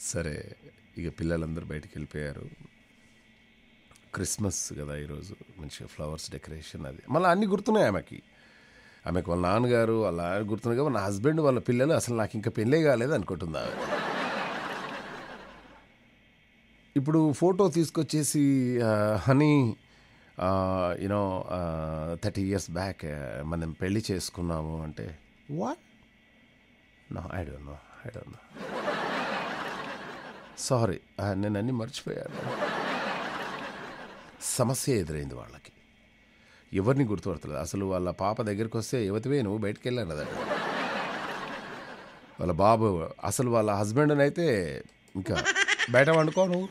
సరే, ఇక పిల్లలందరూ బయటికి వెళ్ళిపోయారు. క్రిస్మస్ కదా ఈరోజు, మంచిగా ఫ్లవర్స్ డెకరేషన్ అది మళ్ళీ అన్నీ గుర్తున్నాయి ఆమెకి. వాళ్ళ నాన్నగారు అలా గుర్తున్నాయి కాబట్టి నా హస్బెండ్ వాళ్ళ పిల్లలు అసలు నాకు ఇంకా పెళ్ళే కాలేదు అనుకుంటుంది ఆమె. ఇప్పుడు ఫోటో తీసుకొచ్చేసి హనీ యూనో 30 years బ్యాక్ మనం పెళ్ళి చేసుకున్నాము అంటే what? No, I don't know. Sorry, నేను అన్నీ మర్చిపోయాను. సమస్య ఎదురైంది వాళ్ళకి. ఎవరిని గుర్తుపడతలేదు. అసలు వాళ్ళ పాప దగ్గరికి వస్తే యువతివే నువ్వు బయటికి వెళ్ళాను కదా. వాళ్ళ బాబు అసలు వాళ్ళ హస్బెండ్ని అయితే ఇంకా బయట వండుకో నువ్వు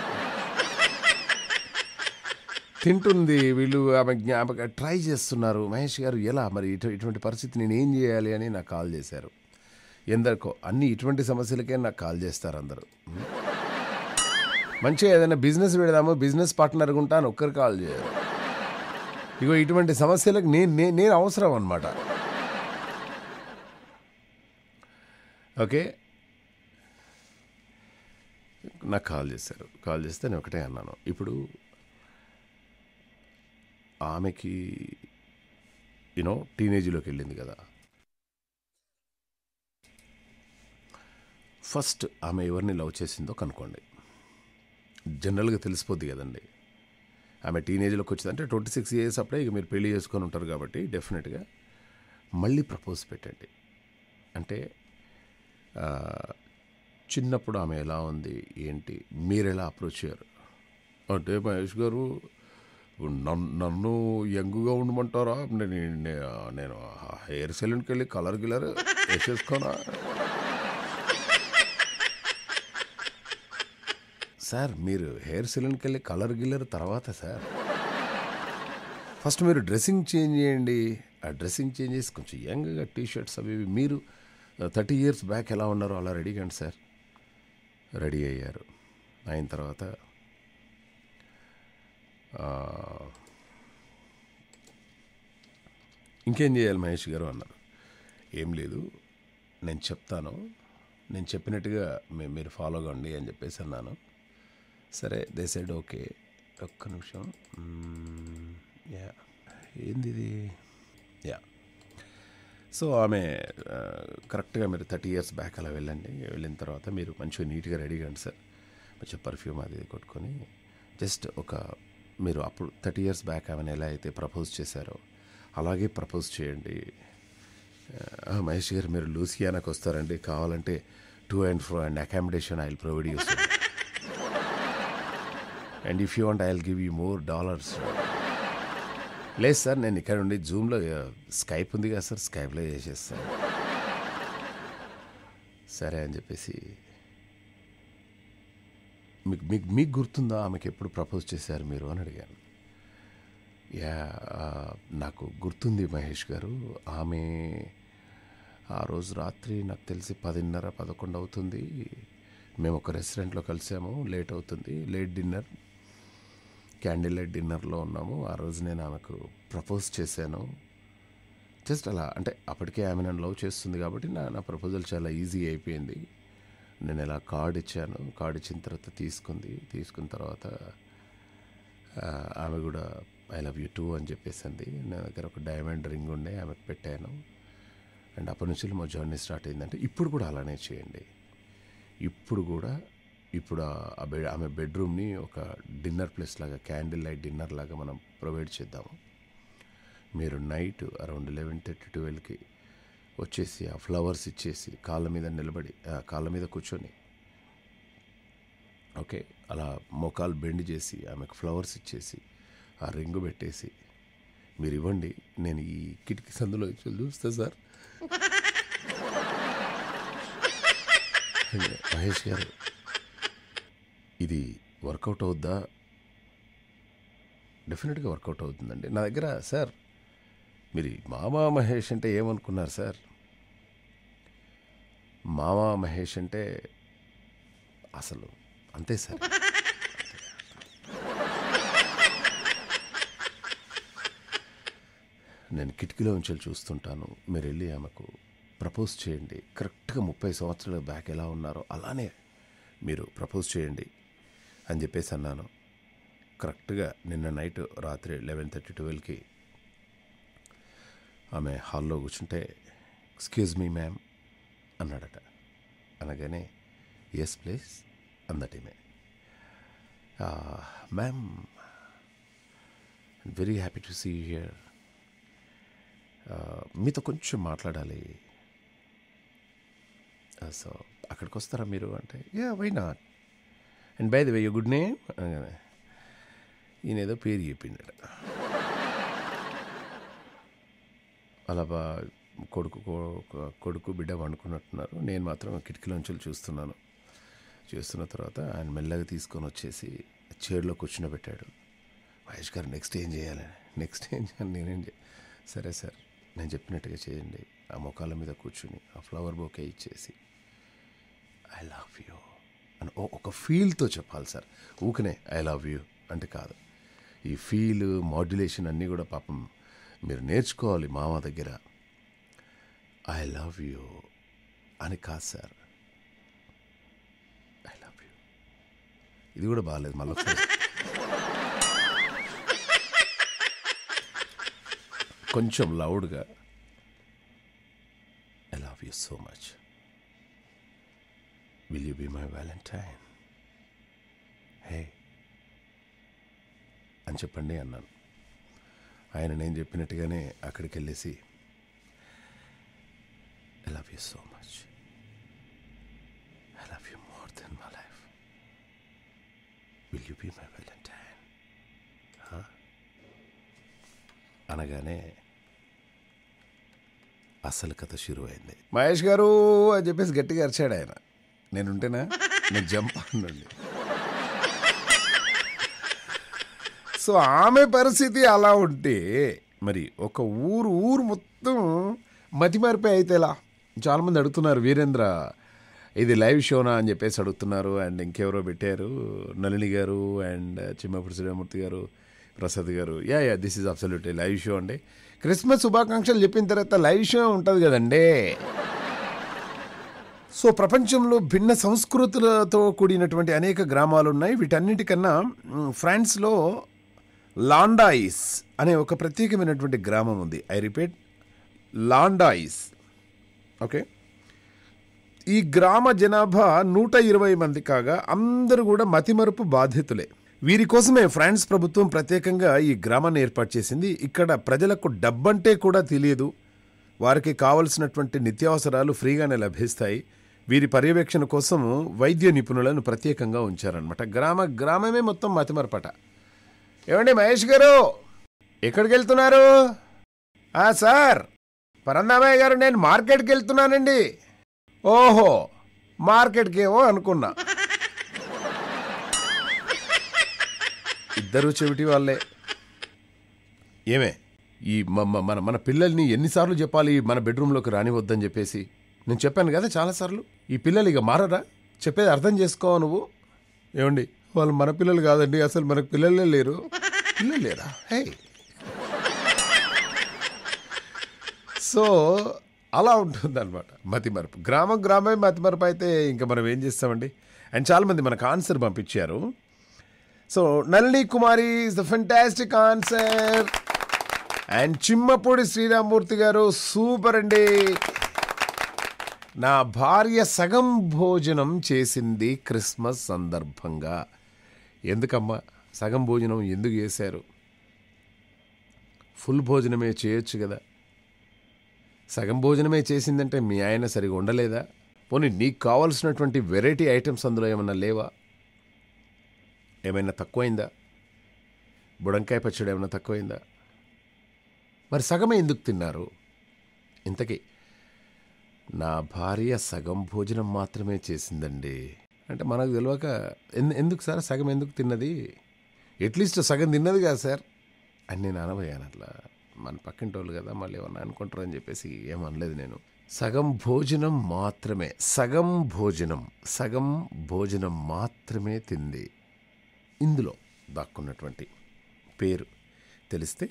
తింటుంది. వీళ్ళు ఆమె ట్రై చేస్తున్నారు. మహేష్ గారు ఎలా మరి ఇటువంటి పరిస్థితి నేను ఏం చేయాలి అని నాకు కాల్ చేశారు. ఎందరికో అన్ని ఇటువంటి సమస్యలకే నాకు కాల్ చేస్తారు అందరూ. మంచిగా ఏదైనా బిజినెస్ పెడదాము, బిజినెస్ పార్ట్నర్గా ఉంటాను, ఒక్కరు కాల్ చేయరు. ఇగో ఇటువంటి సమస్యలకు నేను అవసరం అన్నమాట. ఓకే, నాకు కాల్ చేశారు. కాల్ చేస్తే నేను ఒకటే అన్నాను, ఇప్పుడు ఆమెకి టీనేజ్లోకి వెళ్ళింది కదా. ఫస్ట్ ఆమె ఎవరిని లవ్ చేసిందో కనుక్కోండి. జనరల్గా తెలిసిపోద్ది కదండి. ఆమె టీనేజ్లోకి వచ్చిందంటే 26 years అప్పుడే ఇక మీరు పెళ్లి చేసుకొని ఉంటారు కాబట్టి డెఫినెట్గా మళ్ళీ ప్రపోజ్ పెట్టండి. అంటే చిన్నప్పుడు ఆమె ఎలా ఉంది ఏంటి, మీరు ఎలా అప్రోచ్ అయ్యారు అంటే, మహేష్ గారు నన్ను యంగ్గా ఉండమంటారా, నేను హెయిర్ సెలూన్కి వెళ్ళి కలర్ గిలర్ వేసేసుకోనా సార్? మీరు హెయిర్ సెలూన్కి వెళ్ళి కలర్ గిల్లర్ తర్వాత సార్ ఫస్ట్ మీరు డ్రెస్సింగ్ చేంజ్ చేయండి. ఆ డ్రెస్సింగ్ చేంజ్ చేసి కొంచెం యంగ్గా టీషర్ట్స్ అవి మీరు 30 years బ్యాక్ ఎలా ఉన్నారో అలా రెడీ కండి సార్. రెడీ అయ్యారు. అయిన తర్వాత ఇంకేం చేయాలి మహేష్ గారు అన్నారు. ఏం లేదు, నేను చెప్తాను, నేను చెప్పినట్టుగా మీరు ఫాలో కండి అని చెప్పేసి అన్నాను. సరే, దే సెడ్ ఓకే. ఒక్క నిమిషం, యా ఏంది ఇది, యా. సో ఆమె కరెక్ట్గా మీరు 30 years బ్యాక్ అలా వెళ్ళండి. వెళ్ళిన తర్వాత మీరు మంచిగా నీట్గా రెడీ కండి సార్. మంచిగా పర్ఫ్యూమ్ అది కొట్టుకొని జస్ట్ మీరు అప్పుడు 30 years బ్యాక్ ఆమెను ఎలా అయితే ప్రపోజ్ చేశారో అలాగే ప్రపోజ్ చేయండి. మహేష్ గారు మీరు లూసియానాకి వస్తారండి, కావాలంటే to and fro and accommodation I will provide you sir. And if you want I will give you more dollars. లేదు సార్, నేను ఇక్కడ ఉండి జూమ్లో స్కైప్ ఉంది కదా సార్, స్కైప్లో చేసేస్తాను. సరే అని చెప్పేసి, మీకు గుర్తుందా ఆమెకి ఎప్పుడు ప్రపోజ్ చేశారు మీరు అని అడిగాను. యా, నాకు గుర్తుంది మహేష్ గారు. ఆమె ఆ రోజు రాత్రి నాకు తెలిసి 10:30, 11 అవుతుంది. మేము ఒక రెస్టారెంట్లో కలిసాము. లేట్ అవుతుంది, లేట్ డిన్నర్, క్యాండిల్ లైట్ డిన్నర్లో ఉన్నాము. ఆ రోజు నేను ఆమెకు ప్రపోజ్ చేశాను. జస్ట్ అలా, అంటే అప్పటికే ఆమె నన్ను లవ్ చేస్తుంది కాబట్టి నా ప్రపోజల్ చాలా ఈజీ అయిపోయింది. నేను ఇలా కార్డ్ ఇచ్చాను. కార్డ్ ఇచ్చిన తర్వాత తీసుకున్న తర్వాత ఆమె కూడా ఐ లవ్ యూ టూ అని చెప్పేసింది. నా దగ్గర ఒక డైమండ్ రింగ్ ఉండే ఆమెకు పెట్టాను. అండ్ అప్పటి నుంచి మా జర్నీ స్టార్ట్ అయిందంటే ఇప్పుడు కూడా అలానే చేయండి. ఇప్పుడు ఆమె బెడ్రూమ్ని ఒక డిన్నర్ ప్లేస్ లాగా, క్యాండిల్ లైట్ డిన్నర్ లాగా మనం ప్రొవైడ్ చేద్దాము. మీరు నైట్ అరౌండ్ 11:30, 12కి వచ్చేసి ఆ ఫ్లవర్స్ ఇచ్చేసి కాళ్ళ మీద కూర్చొని, ఓకే, అలా మోకాలు బెండ్ చేసి ఆమెకు ఫ్లవర్స్ ఇచ్చేసి ఆ రింగు పెట్టేసి మీరు ఇవ్వండి, నేను ఈ కిటికీ సందులో చూస్తా సార్. మహేష్ గారు ఇది వర్కౌట్ అవుద్దా? డెఫినెట్గా వర్కౌట్ అవుతుందండి. నా దగ్గర సార్ మీరు మామా మహేష్ అంటే ఏమనుకున్నారు సార్? మామా మహేష్ అంటే అసలు అంతే సార్. నేను కిటికీలో నుంచి చూస్తుంటాను. మీరు వెళ్ళి ఆమెకు ప్రపోజ్ చేయండి. కరెక్ట్గా 30 సంవత్సరాల బ్యాక్ ఎలా ఉన్నారో అలానే మీరు ప్రపోజ్ చేయండి అని చెప్పేసి అన్నాను. కరెక్ట్గా నిన్న నైట్ రాత్రి 11:30 12కి ఆమె హాల్లో కూర్చుంటే ఎక్స్క్యూజ్ మీ మ్యామ్ అన్నాడట. అనగానే ఎస్ ప్లీజ్ అందట ఈమె. Ma'am very happy to see you here, మీతో కొంచెం మాట్లాడాలి. సో అక్కడికి వస్తారా మీరు అంటే, yeah why not, and by the way you good name అనగానే ఈయన ఏదో పేరు చెప్పిండట. అలా కొడుకు బిడ్డ వండుకున్నట్టున్నారు. నేను మాత్రం కిటికీలోంచి చూస్తున్నాను. చూస్తున్న తర్వాత ఆయన మెల్లగా తీసుకొని వచ్చేసి చైర్లో కూర్చునబెట్టాడు. మహేష్ గారు నెక్స్ట్ ఏం చేయాలి, నేనేం సరే సార్ నేను చెప్పినట్టుగా చేయండి. ఆ మొఖాల మీద కూర్చుని ఆ ఫ్లవర్ బొకే ఇచ్చేసి ఐ లవ్ యూ అని ఒక ఫీల్తో చెప్పాలి సార్. ఊకనే ఐ లవ్ యూ అంటే కాదు. ఈ ఫీల్ మాడ్యులేషన్ అన్నీ కూడా పాపం మీరు నేర్చుకోవాలి మామ దగ్గర. ఐ లవ్ యూ అని కాదు సార్, ఐ లవ్ యూ. ఇది కూడా బాగాలేదు. మళ్ళీ కొంచెం లౌడ్గా I love you so much, will you be my valentine hey అని చెప్పండి అన్నాను. ఆయన నేను చెప్పినట్టుగానే అక్కడికి వెళ్ళేసి I love you so much, I love you more than my life, will you be my valentine అనగానే అసలు కథ షురు అయింది. మహేష్ గారు అని చెప్పేసి గట్టిగా అరిచాడు ఆయన. నేనుంటేనా నేను జంప్ అనండి. సో ఆమె పరిస్థితి అలా ఉంటే మరి ఒక ఊరు మొత్తం మతిమారిపోయి అయితే ఎలా? చాలామంది అడుగుతున్నారు, వీరేంద్ర ఇది లైవ్ షోనా అని చెప్పేసి అడుగుతున్నారు. అండ్ ఇంకెవరో పెట్టారు, నళిని గారు అండ్ చిమ్మపూడి శ్రీరామూర్తి గారు, ప్రసాద్ గారు. Yeah this is absolutely live show అండి. క్రిస్మస్ శుభాకాంక్షలు చెప్పిన తర్వాత లైవ్ షో ఉంటుంది కదండి. సో ప్రపంచంలో భిన్న సంస్కృతులతో కూడినటువంటి అనేక గ్రామాలు ఉన్నాయి. వీటన్నిటికన్నా ఫ్రాన్స్లో లాండాయిస్ అనే ఒక ప్రత్యేకమైనటువంటి గ్రామం ఉంది. I repeat, లాండాయిస్. ఓకే, ఈ గ్రామ జనాభా 120 మంది కాగా అందరూ కూడా మతిమరుపు బాధితులే. వీరి కోసమే ఫ్రాన్స్ ప్రభుత్వం ప్రత్యేకంగా ఈ గ్రామాన్ని ఏర్పాటు చేసింది. ఇక్కడ ప్రజలకు డబ్బంటే కూడా తెలియదు. వారికి కావలసినటువంటి నిత్యావసరాలు ఫ్రీగానే లభిస్తాయి. వీరి పర్యవేక్షణ కోసం వైద్య నిపుణులను ప్రత్యేకంగా ఉంచారనమాట. గ్రామమే మొత్తం మతిమరపట. ఏమండి మహేష్ గారు ఎక్కడికి వెళ్తున్నారు? సార్ పరందామయ్య గారు నేను మార్కెట్కి వెళ్తున్నానండి. ఓహో మార్కెట్కి ఏమో అనుకున్నా. ఇద్దరు చెవిటి వాళ్ళే. ఏమే ఈ మన పిల్లల్ని ఎన్నిసార్లు చెప్పాలి మన బెడ్రూమ్లోకి రానివద్దని చెప్పేసి? నేను చెప్పాను కదా చాలాసార్లు. ఈ పిల్లలు ఇక మారరా? చెప్పేది అర్థం చేసుకో నువ్వు. ఏమండి వాళ్ళు మన పిల్లలు కాదండి, అసలు మనకు పిల్లలే లేరు. పిల్లలు లేరా? హే, సో అలా ఉంటుందన్నమాట మతిమరుపు. గ్రామమే మతిమరుపు అయితే ఇంకా మనం ఏం చేస్తామండి? అండ్ చాలామంది మనకు ఆన్సర్ పంపించారు. So Nalini Kumari is the fantastic answer. And Chimmapudi Sriramurthy గారు సూపర్ అండి. నా భార్య సగం భోజనం చేసింది క్రిస్మస్ సందర్భంగా. ఎందుకమ్మా సగం భోజనం ఎందుకు చేశారు? ఫుల్ భోజనమే చేయొచ్చు కదా. సగం భోజనమే చేసిందంటే మీ ఆయన సరిగా ఉండలేదా? పోనీ నీకు కావాల్సినటువంటి వెరైటీ ఐటమ్స్ అందులో ఏమన్నా లేవా? ఏమైనా తక్కువైందా? బుడంకాయ పచ్చడి ఏమైనా తక్కువైందా? మరి సగమే ఎందుకు తిన్నారు? ఇంతకీ నా భార్య సగం భోజనం మాత్రమే చేసిందండి అంటే మనకు తెలియక ఎందుకు సార్ సగం ఎందుకు తిన్నది? అట్లీస్ట్ సగం తిన్నది కదా సార్ అని నేను అనబోయాను. అట్లా మన పక్కింటి వాళ్ళు కదా మళ్ళీ ఏమన్నా అనుకుంటారు అని చెప్పేసి ఏమనలేదు నేను. సగం భోజనం మాత్రమే తింది. ఇందులో దాక్కున్నటువంటి పేరు తెలిస్తే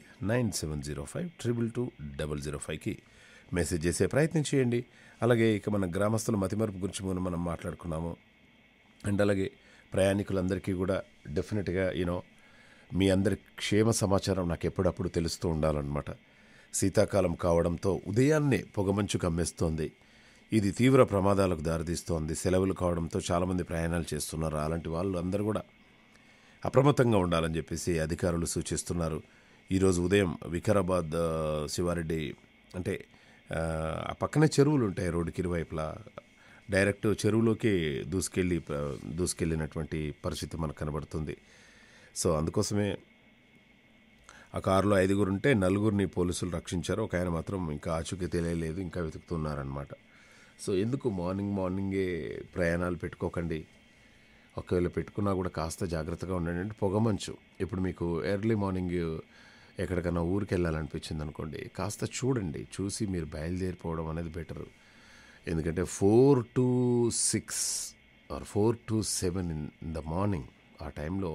9705222005కి మెసేజ్ చేసే ప్రయత్నం చేయండి. అలాగే ఇక మన గ్రామస్తుల మతిమరుపు గురించి మనం మాట్లాడుకున్నాము. అండ్ అలాగే ప్రయాణికులందరికీ కూడా డెఫినెట్గా మీ అందరి క్షేమ సమాచారం నాకు ఎప్పుడప్పుడు తెలుస్తూ ఉండాలన్నమాట. శీతాకాలం కావడంతో ఉదయాన్నే పొగమంచు కమ్మేస్తోంది. ఇది తీవ్ర ప్రమాదాలకు దారితీస్తోంది. సెలవులు కావడంతో చాలామంది ప్రయాణాలు చేస్తున్నారు. అలాంటి వాళ్ళు అందరూ కూడా అప్రమత్తంగా ఉండాలని చెప్పేసి అధికారులు సూచిస్తున్నారు. ఈరోజు ఉదయం వికారాబాద్ శివారెడ్డి అంటే ఆ పక్కనే చెరువులు ఉంటాయి రోడ్డుకి ఇరువైపులా. డైరెక్ట్ చెరువులోకి దూసుకెళ్ళినటువంటి పరిస్థితి మనకు కనబడుతుంది. సో అందుకోసమే ఆ కారులో 5 ఉంటే 4 పోలీసులు రక్షించారు. ఒక ఆయన మాత్రం ఇంకా ఆచూకీ తెలియలేదు, ఇంకా వెతుకుతున్నారనమాట. సో ఎందుకు మార్నింగే ప్రయాణాలు పెట్టుకోకండి. ఒకవేళ పెట్టుకున్నా కూడా కాస్త జాగ్రత్తగా ఉండండి. అంటే పొగమంచు ఇప్పుడు మీకు ఎర్లీ మార్నింగ్ ఎక్కడికైనా ఊరికి వెళ్ళాలనిపించింది అనుకోండి, కాస్త చూడండి, చూసి మీరు బయలుదేరిపోవడం అనేది బెటరు. ఎందుకంటే 4 to 6 or 4 to 7 in the morning ఆ టైంలో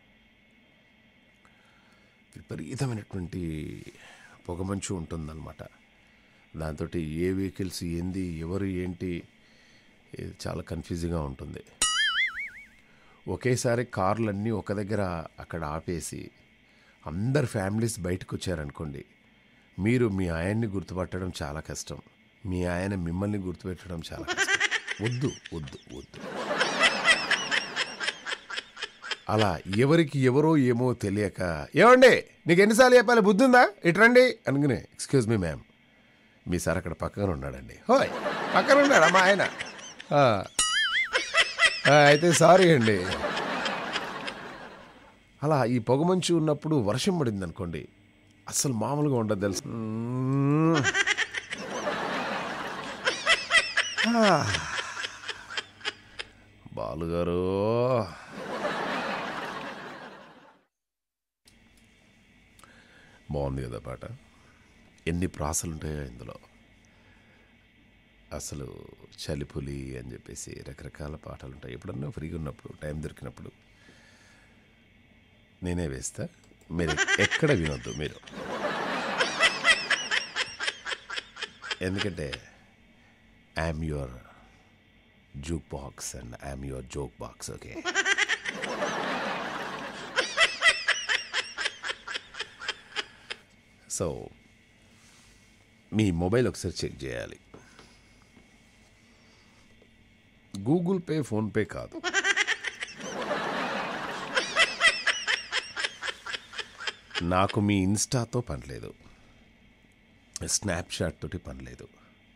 విపరీతమైనటువంటి పొగమంచు ఉంటుందన్నమాట. దాంతో ఏ వెహికల్స్ ఏంది, ఎవరు ఏంటి, చాలా కన్ఫ్యూజింగ్గా ఉంటుంది. ఒకేసారి కార్లన్నీ ఒక దగ్గర అక్కడ ఆపేసి అందరు ఫ్యామిలీస్ బయటకు వచ్చారనుకోండి, మీరు మీ ఆయన్ని గుర్తుపట్టడం చాలా కష్టం, మీ ఆయన మిమ్మల్ని గుర్తుపెట్టడం చాలా కష్టం. వద్దు వద్దు వద్దు. అలా ఎవరికి ఎవరో ఏమో తెలియక, ఏమండి నీకు ఎన్నిసార్లు చెప్పాలి, బుద్ధి ఉందా, ఇటు రండి అనుకునే, ఎక్స్క్యూజ్ మీ మ్యామ్, మీ సార్ అక్కడ పక్కన ఉన్నాడండి. హోయ్ పక్కన ఉన్నాడా మా ఆయన? అయితే సారీ అండి. అలా ఈ పొగమంచు ఉన్నప్పుడు వర్షం పడింది అనుకోండి, అసలు మామూలుగా ఉండదు తెలుసు. బాలుగారు బాగుంది కదా పాట. ఎన్ని ప్రాసలు ఉంటాయో ఇందులో. అసలు చలిపులి అని చెప్పేసి రకరకాల పాటలు ఉంటాయి. ఎప్పుడన్నా ఫ్రీగా ఉన్నప్పుడు టైం దొరికినప్పుడు నేనే వేస్తా, మీరు ఎక్కడ వినొద్దు మీరు. ఎందుకంటే I'm your juke box and I'm your joke box. Okay, so మీ మొబైల్ ఒకసారి చెక్ చేయాలి. గూగుల్ పే, ఫోన్పే కాదు, నాకు మీ ఇన్స్టాతో పని లేదు, స్నాప్చాట్ తోటి పని లేదు.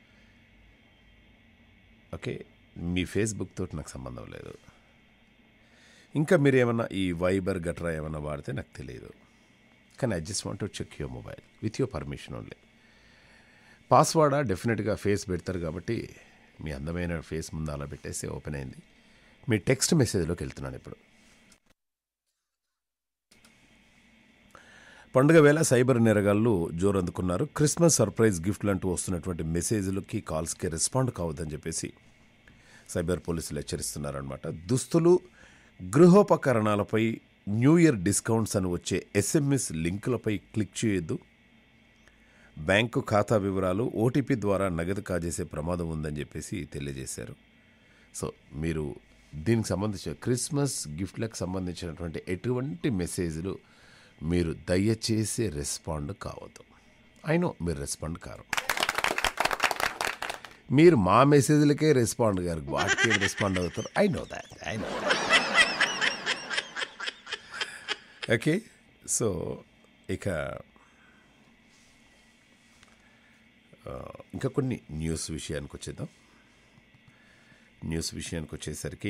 ఓకే, మీ ఫేస్బుక్ తోటి నాకు సంబంధం లేదు. ఇంకా మీరు ఏమన్నా ఈ వైబర్ గట్రా ఏమన్నా వాడితే నాకు తెలియదు. కానీ I just want to check your mobile with your permission only. పాస్వర్డా డెఫినెట్గా ఫేస్ పెడతారు కాబట్టి మీ అందమైన ఫేస్ ముందు అలా పెట్టేసి ఓపెన్ అయింది. మీ టెక్స్ట్ మెసేజ్లోకి వెళ్తున్నాను ఇప్పుడు. పండుగ వేళ సైబర్ నేరగాళ్ళు జోరందుకున్నారు. క్రిస్మస్ సర్ప్రైజ్ గిఫ్ట్లు అంటూ వస్తున్నటువంటి మెసేజ్లకి, కాల్స్కి రెస్పాండ్ కావద్దని చెప్పేసి సైబర్ పోలీసులు హెచ్చరిస్తున్నారనమాట. దుస్తులు, గృహోపకరణాలపై న్యూ ఇయర్ డిస్కౌంట్స్ అని వచ్చే ఎస్ఎంఎస్ లింకులపై క్లిక్ చేయొద్దు. బ్యాంకు ఖాతా వివరాలు, ఓటీపీ ద్వారా నగదు కాజేసే ప్రమాదం ఉందని చెప్పేసి తెలియజేశారు. సో మీరు దీనికి సంబంధించిన క్రిస్మస్ గిఫ్ట్లకు సంబంధించినటువంటి ఎటువంటి మెసేజ్లు మీరు దయచేసి రెస్పాండ్ కావద్దు. అయినో మీరు రెస్పాండ్ కారు, మీరు మా మెసేజ్లకే రెస్పాండ్ గారు, వాటికి రెస్పాండ్ అవుతారు. I know that. Okay, so ఇక ఇంకా కొన్ని న్యూస్ విషయానికి వచ్చేద్దాం. న్యూస్ విషయానికి వచ్చేసరికి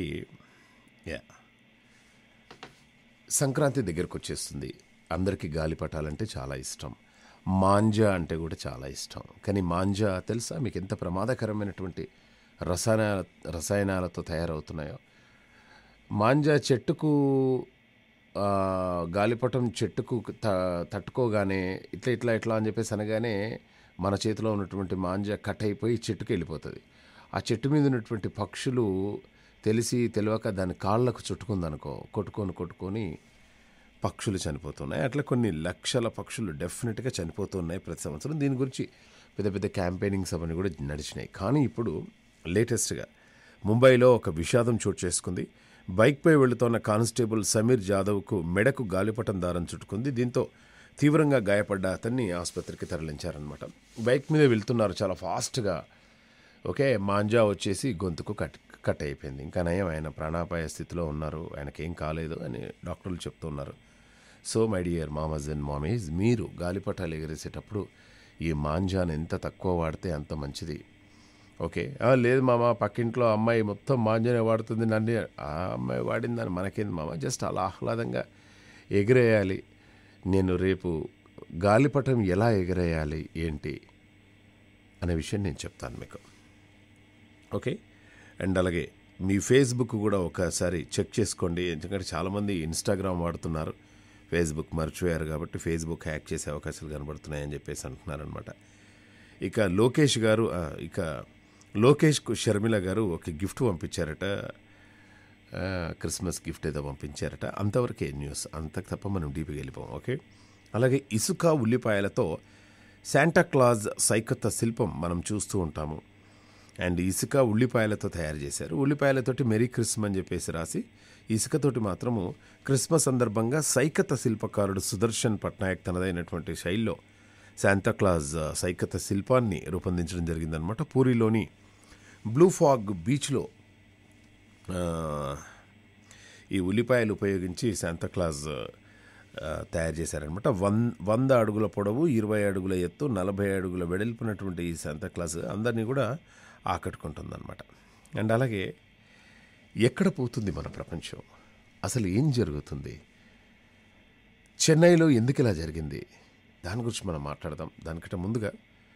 సంక్రాంతి దగ్గరకు వచ్చేస్తుంది. అందరికీ గాలిపటాలంటే చాలా ఇష్టం, మాంజా అంటే కూడా చాలా ఇష్టం. కానీ మాంజా తెలుసా మీకు ఎంత ప్రమాదకరమైనటువంటి రసాయనాలతో తయారవుతున్నాయో? మాంజా చెట్టుకు గాలిపటం చెట్టుకు తట్టుకోగానే ఇట్లా అని చెప్పేసి అనగానే మన చేతిలో ఉన్నటువంటి మాంజా కట్ అయిపోయి చెట్టుకు వెళ్ళిపోతుంది. ఆ చెట్టు మీద ఉన్నటువంటి పక్షులు తెలియక దాని కాళ్ళకు చుట్టుకుందనుకో, కొట్టుకొని పక్షులు చనిపోతున్నాయి. అట్లా కొన్ని లక్షల పక్షులు డెఫినెట్గా చనిపోతున్నాయి ప్రతి సంవత్సరం. దీని గురించి పెద్ద క్యాంపెయినింగ్స్ అవన్నీ కూడా నడిచినాయి. కానీ ఇప్పుడు లేటెస్ట్గా ముంబైలో ఒక విషాదం చోటు చేసుకుంది. బైక్పై వెళుతోన్న కానిస్టేబుల్ సమీర్ జాదవ్కు మెడకు గాలిపటం దారం చుట్టుకుంది. దీంతో తీవ్రంగా గాయపడ్డ అతన్ని ఆసుపత్రికి తరలించారనమాట. బైక్ మీద వెళ్తున్నారు చాలా ఫాస్ట్గా. ఓకే, మాంజా వచ్చేసి గొంతుకు కట్ అయిపోయింది. ఇంకా నయం, ఆయన ప్రాణాపాయ స్థితిలో ఉన్నారు, ఆయనకేం కాలేదు అని డాక్టర్లు చెప్తున్నారు. So my dear మామస్ and mommies, మీరు గాలిపటాలు ఎగరేసేటప్పుడు ఈ మాంజాను ఎంత తక్కువ వాడితే అంత మంచిది. ఓకే, లేదు మామ, పక్కింట్లో అమ్మాయి మొత్తం మాంజానే వాడుతుంది, నన్ను ఆ అమ్మాయి వాడిందని మనకేంది మామ, జస్ట్ అలా ఆహ్లాదంగా ఎగిరేయాలి. నేను రేపు గాలిపటం ఎలా ఎగరేయాలి ఏంటి అనే విషయం నేను చెప్తాను మీకు. ఓకే, అండ్ అలాగే మీ ఫేస్బుక్ కూడా ఒకసారి చెక్ చేసుకోండి. ఎందుకంటే చాలామంది ఇన్స్టాగ్రామ్ వాడుతున్నారు, ఫేస్బుక్ మర్చిపోయారు కాబట్టి ఫేస్బుక్ హ్యాక్ చేసే అవకాశాలు కనబడుతున్నాయని చెప్పేసి అంటున్నారనమాట. ఇక లోకేష్కు షర్మిల గారు ఒక గిఫ్ట్ పంపించారట, క్రిస్మస్ గిఫ్ట్ ఏదో పంపించారట. అంతవరకే న్యూస్, అంతకు తప్ప మనం డీపీకి వెళ్ళిపోం. ఓకే, అలాగే ఇసుక ఉల్లిపాయలతో శాంటాక్లాజ్ సైకత్త శిల్పం మనం చూస్తూ ఉంటాము. అండ్ ఇసుక ఉల్లిపాయలతో తయారు చేశారు. ఉల్లిపాయలతోటి మెరీ క్రిస్మస్ అని చెప్పేసి రాసి, ఇసుకతోటి మాత్రము క్రిస్మస్ సందర్భంగా సైకత శిల్పకారుడు సుదర్శన్ పట్నాయక్ తనదైనటువంటి శైలిలో శాంతాక్లాజ్ సైకత శిల్పాన్ని రూపొందించడం జరిగిందనమాట. పూరిలోని బ్లూ ఫాగ్ బీచ్లో ఈ ఉల్లిపాయలు ఉపయోగించి శాంతాక్లాజ్ తయారు చేశారనమాట. 100 అడుగుల పొడవు, 20 అడుగుల ఎత్తు, 40 అడుగుల వెడల్పునటువంటి ఈ శాంతాక్లాజ్ అందరినీ కూడా ఆకట్టుకుంటుందన్నమాట. అండ్ అలాగే ఎక్కడ పోతుంది మన ప్రపంచం, అసలు ఏం జరుగుతుంది, చెన్నైలో ఎందుకు ఇలా జరిగింది, దాని గురించి మనం మాట్లాడదాం. దానికంటే ముందుగా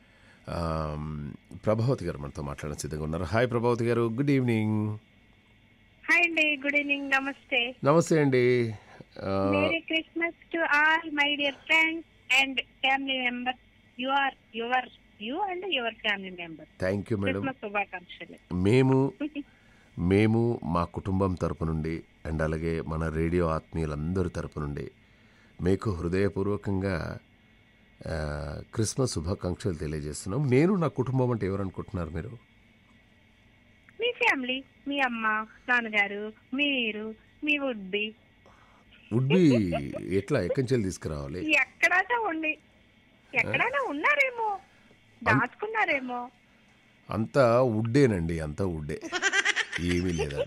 ప్రభావతి గారు మనతో మాట్లాడడం సిద్ధంగా ఉన్నారు. హాయ్ ప్రభావతి గారు, గుడ్ ఈవినింగ్. హాయ్ అండి, గుడ్ ఈవినింగ్, నమస్తే. నమస్తే అండి. Merry Christmas to all my dear friends and family members. You and your family members. Thank you madam. Christmas శుభాకాంక్షలు. మేము మా కుటుంబం తరపు నుండి అండ్ అలాగే మన రేడియో ఆత్మీయులందరి తరపు నుండి మీకు హృదయపూర్వకంగా క్రిస్మస్ శుభాకాంక్షలు తెలియజేస్తున్నాం. నేను నా కుటుంబం అంటే ఎవరు అనుకుంటున్నారు మీరు? మీ ఫ్యామిలీ, మీ అమ్మ, నాన్నగారు, మీరు, మీ వుడ్బి ఎట్లా ఎక్కడి నుంచి తీసుకురావాలి? ఎక్కడైనా ఉన్నారేమో, దాచుకున్నారేమో. అంతా వుడ్డేనండి, అంతా వుడ్డే, ఏమీ లేదట.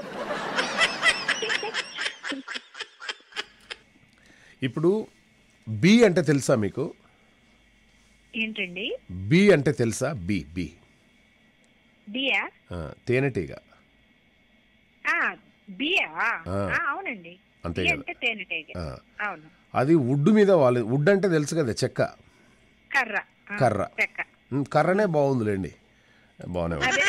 ఇప్పుడు బి అంటే తెలుసా మీకు? ఏంటండి బి అంటే తెలుసా? బి బి బియా? తేనెటీగ. బియా? అవునండి, అంతే అంటే తేనెటీగ. అవును. అది వుడ్ మీద వుడ్ అంటే తెలుసు కదా, చెక్క, కర్ర. కర్రనే బాగుందిలేండి, బాగానే ఉంది.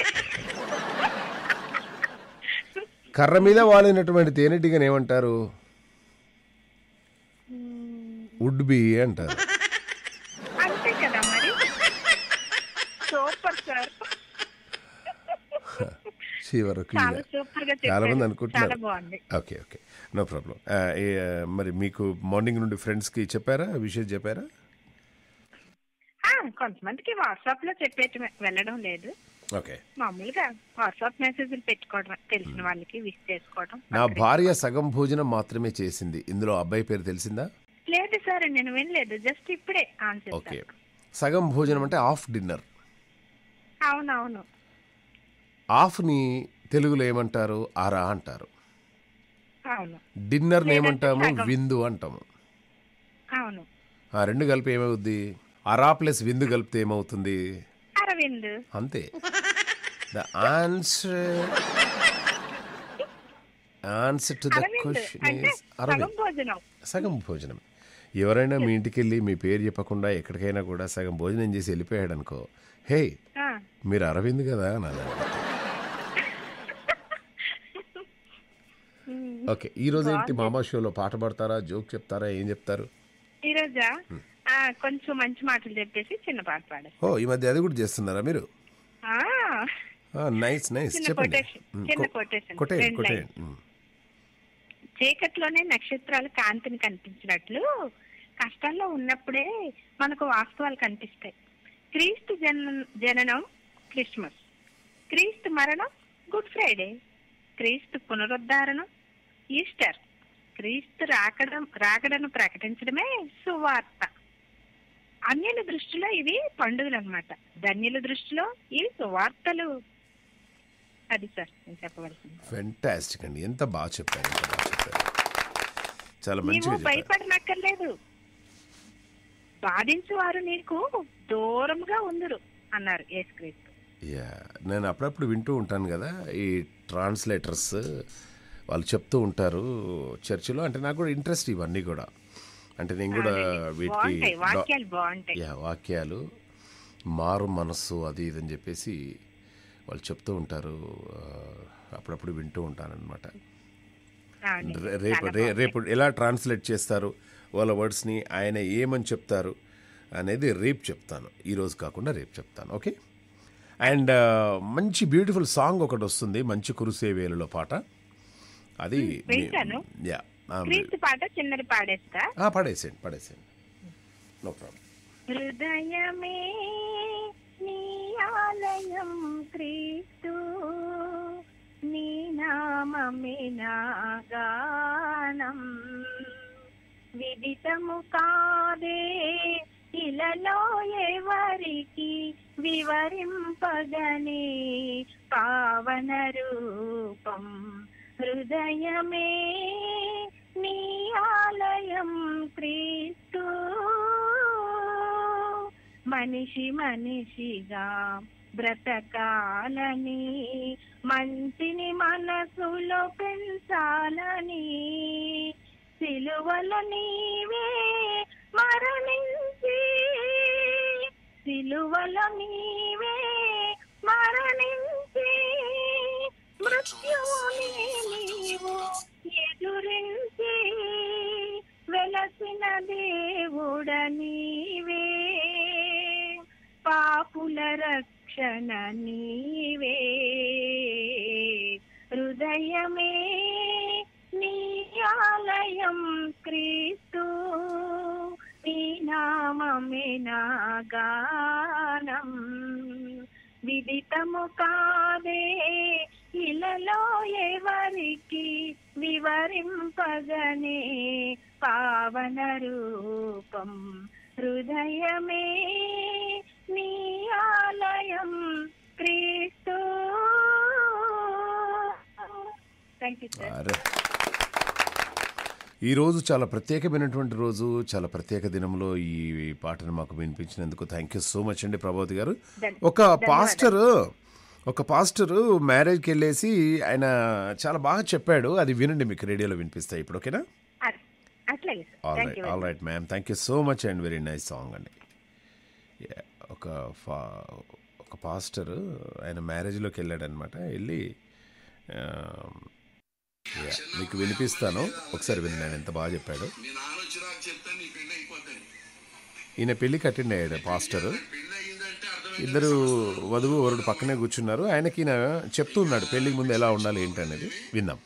కర్ర మీద వాలినటువంటి తేనెటీగని ఏమంటారు? వుడ్ బి అంటారు. అంతే కదా మరి. సూపర్ సార్, చాలా మంది అనుకుంటున్నారు. Okay okay, no problem. మరి మీకు మార్నింగ్ నుండి ఫ్రెండ్స్కి చెప్పారా, విషయం చెప్పారా? కొంతమందికి వాట్సాప్ లో చెప్పేట వెళ్ళడం లేదు. ఓకే, మామూలుగా వాట్సాప్ మెసేజ్లు పెట్టుకోవడం, తెలిసిన వాళ్ళకి విష్ చేసుకోవడం. నా భార్య సగం భోజనం మాత్రమే చేసింది, ఇందులో అబ్బాయి పేరు తెలిసిందా? లేదు సార్, నేను వినలేదు, జస్ట్ ఇప్పుడే ఆన్సర్. ఓకే, సగం భోజనం అంటే హాఫ్ డిన్నర్. అవునవును. హాఫ్ని తెలుగులో ఏమంటారు? అర అంటారు. అవును. డిన్నర్ ఏమంటాము? విందు అంటాము. అవును. రెండు కలిపి ఏమవుద్ది? అరా ప్లస్ విందు కలిపితే ఏమవుతుంది? అరవింద్. అంతే. The answer to the question is Aravind, సగం భోజనం. ఎవరైనా మీ ఇంటికి వెళ్ళి మీ పేరు చెప్పకుండా ఎక్కడికైనా కూడా సగం భోజనం చేసి వెళ్ళిపోయాడు అనుకో, హే మీరు అరవింద్ కదా అనాలి. ఓకే, ఈ రోజు ఏంటి మామా షోలో పాట పాడతారా, జోక్ చెప్తారా, ఏం చెప్తారు? ఈ రోజా కొంచెం మంచి మాటలు చెప్పేసి చిన్న పాట పాడారు. ఓ, ఈ మధ్య అది కూడా చేస్తున్నారా మీరు? నైస్ నైస్, చెప్పండి. చీకట్లోనే నక్షత్రాలు కాంతిని కనిపించినట్లు కష్టాల్లో ఉన్నప్పుడే మనకు వాస్తవాలు కనిపిస్తాయి. క్రీస్తు జననం క్రిస్మస్, క్రీస్తు మరణం గుడ్ ఫ్రైడే, క్రీస్తు పునరుద్ధారణం ఈస్టర్. క్రీస్తు రాకడను ప్రకటించడమే సువార్త. అన్యుల దృష్టిలో ఇవి పండుగలు అన్నమాట, ధన్యుల దృష్టిలో ఇవి సువార్తలు. అది సార్ నేను చెప్పవలసింది. ఫెంటాస్టిక్ అండి, ఎంత బాగా చెప్పారు, ఎంత బాగా చెప్పారు, చాలా నీవు మంచిగా చెప్పారు. భయపడనక్కర్లేదు, బాధించువారు నీకు దూరంగా ఉందురు అన్నారు యేసుక్రీస్తు. యా, నేను అప్పుడప్పుడు వింటూ ఉంటాను కదా ఈ ట్రాన్స్లేటర్స్ వాళ్ళు చెప్తూ ఉంటారు చర్చిలో, అంటే నాకు కూడా ఇంట్రెస్ట్ ఇవన్నీ కూడా. అంటే నేను కూడా వీటికి బాగుంటాయి, వాక్యాలు బాగుంటాయి. యా వాక్యాలు మారు మనస్సు అది ఇది అని చెప్పేసి వాళ్ళు చెప్తూ ఉంటారు. అప్పుడప్పుడు వింటూ ఉంటానన్నమాట. అవును, రేపు ఎలా ట్రాన్స్లేట్ చేస్తారు వాళ్ళ వర్డ్స్ని, ఆయన ఏమని చెప్తారు అనేది రేపు చెప్తాను, ఈరోజు కాకుండా రేపు చెప్తాను. ఓకే. అండ్ మంచి బ్యూటిఫుల్ సాంగ్ ఒకటి వస్తుంది, మంచి కురిసే వేలులో పాట. అది వింటాను. యా క్రీస్తు పాట చిన్నది పాడేస్తా. పడేసేయండి, నో ప్రాబ్లం. హృదయమే నీ ఆలయం క్రీస్తు, నీ నామమే నా గానం, విదితము కాదే ఇలలో ఎవరికి వివరింపగనే పావన రూపం. హృదయమే నీ ఆలయం క్రీస్తు, మనిషి మనిషిగా బ్రతకాలని, మంచిని మనసులో పెంచాలని, సిలువలో నీవే మరణించి, సిలువలో నీవే మరణించి, మృత్యువుని నీవు ఎదురించి వెలసిన దేవుడ నీవే, పాపుల రక్షణ నీవే. హృదయమే నీ ఆలయం క్రీస్తు, నీ నామమే నా గానం, విదితము కాదే ఇలలో ఎవరికి వివరింపగనే పావన రూపం. హృదయమే నీ ఆలయం క్రీస్తు. Thank you sir. ఈరోజు చాలా ప్రత్యేకమైనటువంటి రోజు, చాలా ప్రత్యేక దినంలో ఈ పాటను మాకు వినిపించినందుకు థ్యాంక్ యూ సో మచ్ అండి ప్రభావతి గారు. ఒక పాస్టరు మ్యారేజ్కి వెళ్ళేసి ఆయన చాలా బాగా చెప్పాడు, అది వినండి, మీకు రేడియోలో వినిపిస్తాయి ఇప్పుడు. ఓకేనా? All right ma'am, thank you so much and very nice song అండి. ఒక పాస్టరు ఆయన మ్యారేజ్లోకి వెళ్ళాడనమాట, వెళ్ళి మీకు వినిపిస్తాను ఒకసారి వినండి, ఆయన ఎంత బాగా చెప్పాడు. ఈయన పెళ్ళికి అటెండ్ అయ్యాడు పాస్టరు, ఇద్దరు వధువు వరుడు పక్కనే కూర్చున్నారు, ఆయనకి ఈయన చెప్తూ ఉన్నాడు పెళ్లికి ముందు ఎలా ఉండాలి ఏంటి అనేది. విందాం.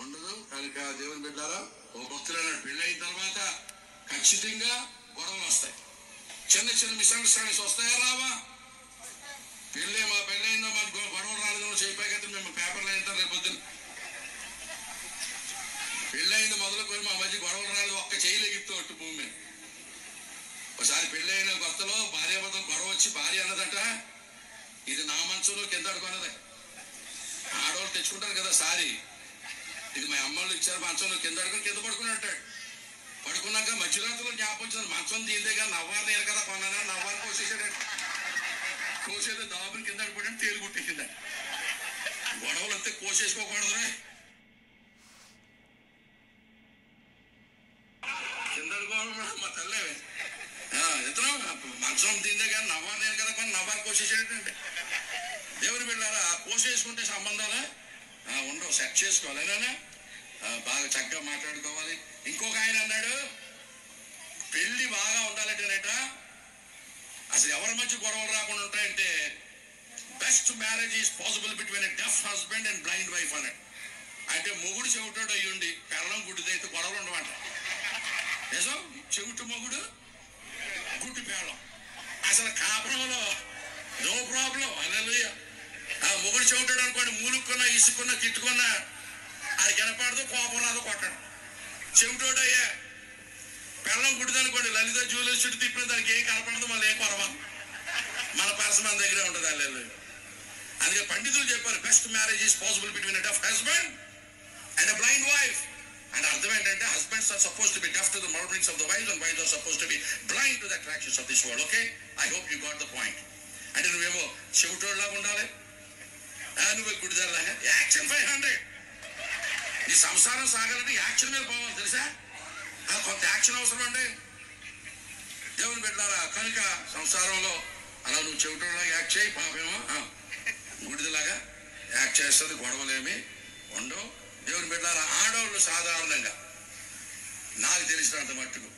ఖచ్చితంగా గొడవలు వస్తాయి, చిన్న చిన్న మిస్అండర్స్టాండింగ్స్ వస్తాయా రావా? మా పెళ్ళైందో మాకు గొడవలు రాలేదో చెప్పాకైతే మేము పేపర్లు అయిన రేపొద్దున పెళ్ళైంది మొదలుకొని మా మధ్య గొడవలు రాలేదు, ఒక్క చేయలేగిస్తూ అట్టు భూమి మీద. ఒకసారి పెళ్ళైన కొత్తలో భార్యాభర్తలు గొడవ వచ్చి భార్య అన్నదట, ఇది నా మంచంలో కింద అడుకున్నది. ఆడవాళ్ళు తెచ్చుకుంటారు కదా సారీ, ఇది మా అమ్మళ్ళు ఇచ్చారు మంచంలో కింద అడుకుని కింద పడుకున్నట్టాడు. పడుకున్నాక మధ్యరాత్రిలో జ్ఞాపకం వచ్చింది, మంచం తీందే కానీ నవ్వారు నేను కదా కొన్నాను, నవ్వారు కోసేసాడు. కోసేది దాబుని కింద అడిపోయాడు, తేలు కుట్టేసింది. గొడవలు అంతే కోసేసుకోకూడదురా, కింద అడుకోవాలి మా తల్లే. ఇతను మంచం తీందే కానీ నవ్వారు నేను కదా కొన్ని నవ్వారు కోసేసాడంటే. దేవుని బిడ్డారా, కోసేసుకుంటే సంబంధాలు ఉండవు, సెట్ చేసుకోవాలి, అయినా బాగా చక్కగా మాట్లాడుకోవాలి. ఇంకొక ఆయన అన్నాడు, పెళ్లి బాగా ఉండాలంటేనట అసలు ఎవరి మధ్య గొడవలు రాకుండా ఉంటాయంటే best marriage is possible between a deaf husband and blind wife అన్నాడు. అంటే మొగుడు చెవిటోడు అయ్యుండి పెళ్ళం గుడ్డిదైతే గొడవలు ఉండమంట. నిజం, చెవిటి మొగుడు గుడ్డి పెళ్ళం అసలు కాపురంలో నో ప్రాబ్లం. అలా మొగుడు చెవిటాడు అనుకోండి, మూలుక్కున్నా ఇసుకున్నా తిట్టుకున్నా అది కనపడదు, కోపం రాదు, కొట్టడం. చెవిటోడయ్యా పెళ్ళం కుడిదనుకోండి, లలిత జ్యువెలర్స్ చుట్టూ తిప్పిన దానికి ఏం కనపడదు, మళ్ళీ ఏం కొరవ, మన పర్స మన దగ్గరే ఉంటుంది. అల్లెలు అందుకే పండితులు చెప్పారు, best marriage is possible between a deaf husband and a blind wife. అంటే అర్థం ఏంటంటే husbands are suppose to be deaf to the murmurings of the wife and wives are suppose to be blind to the attractions of this world. Okay, I hope you got the point. అంటే నువ్వేమో చెవిటోళ్ళలాగా ఉండాలి, నువ్వే గుడిదారులాగా. యాక్షన్ 500. నీ సంసారం సాగాలంటే యాక్షన్ మీద పోవాలి, తెలుసా? కొంత యాక్షన్ అవసరం అండి దేవుని పెట్టారా. కనుక సంసారంలో అలా నువ్వు చెవిటోళ్ళలాగా యాక్ట్ చేయి, పాపేమో గుడిదలాగా యాక్ట్ చేస్తుంది, గొడవలేమి ఉండవు. దేవుని పెట్టారా. ఆడవాళ్ళు సాధారణంగా నాకు తెలిసినంత మట్టుకు